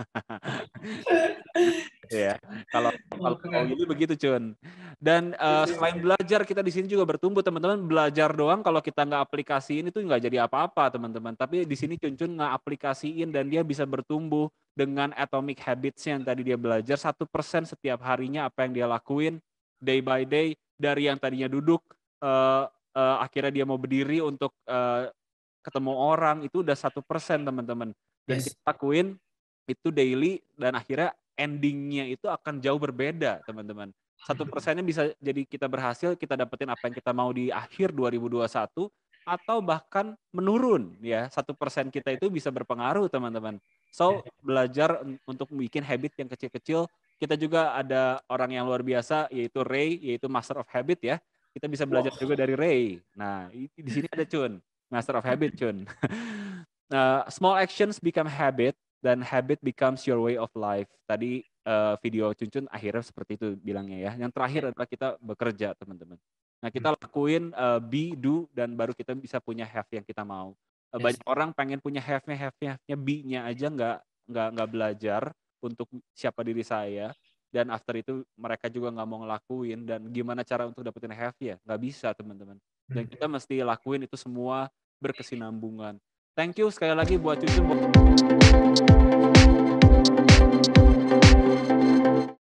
Ya, kalau Ko Willy begitu Cun. Dan selain belajar kita di sini juga bertumbuh teman-teman. Belajar doang kalau kita nggak aplikasiin itu nggak jadi apa-apa teman-teman. Tapi di sini Cun nggak aplikasiin dan dia bisa bertumbuh dengan atomic habits yang tadi dia belajar 1% setiap harinya apa yang dia lakuin day by day, dari yang tadinya duduk akhirnya dia mau berdiri untuk ketemu orang, itu udah 1% teman-teman. Dan kita lakuin itu daily dan akhirnya endingnya itu akan jauh berbeda teman-teman. 1%-nya bisa jadi kita berhasil, kita dapetin apa yang kita mau di akhir 2021 atau bahkan menurun ya. 1% kita itu bisa berpengaruh teman-teman. So belajar untuk bikin habit yang kecil-kecil. Kita juga ada orang yang luar biasa yaitu Ray, yaitu Master of Habit ya. Kita bisa belajar juga dari Ray. Nah di sini ada Cun, Master of Habit Cun. Small actions become habit dan habit becomes your way of life. Tadi video Cun akhirnya seperti itu bilangnya ya. Yang terakhir adalah kita bekerja teman-teman. Nah kita lakuin be, do, dan baru kita bisa punya have yang kita mau. Banyak orang pengen punya have-nya be-nya aja nggak belajar untuk siapa diri saya. Dan after itu mereka juga nggak mau ngelakuin. Dan gimana cara untuk dapetin have ya? Nggak bisa teman-teman. Dan kita mesti lakuin itu semua berkesinambungan. Thank you sekali lagi buat Cun.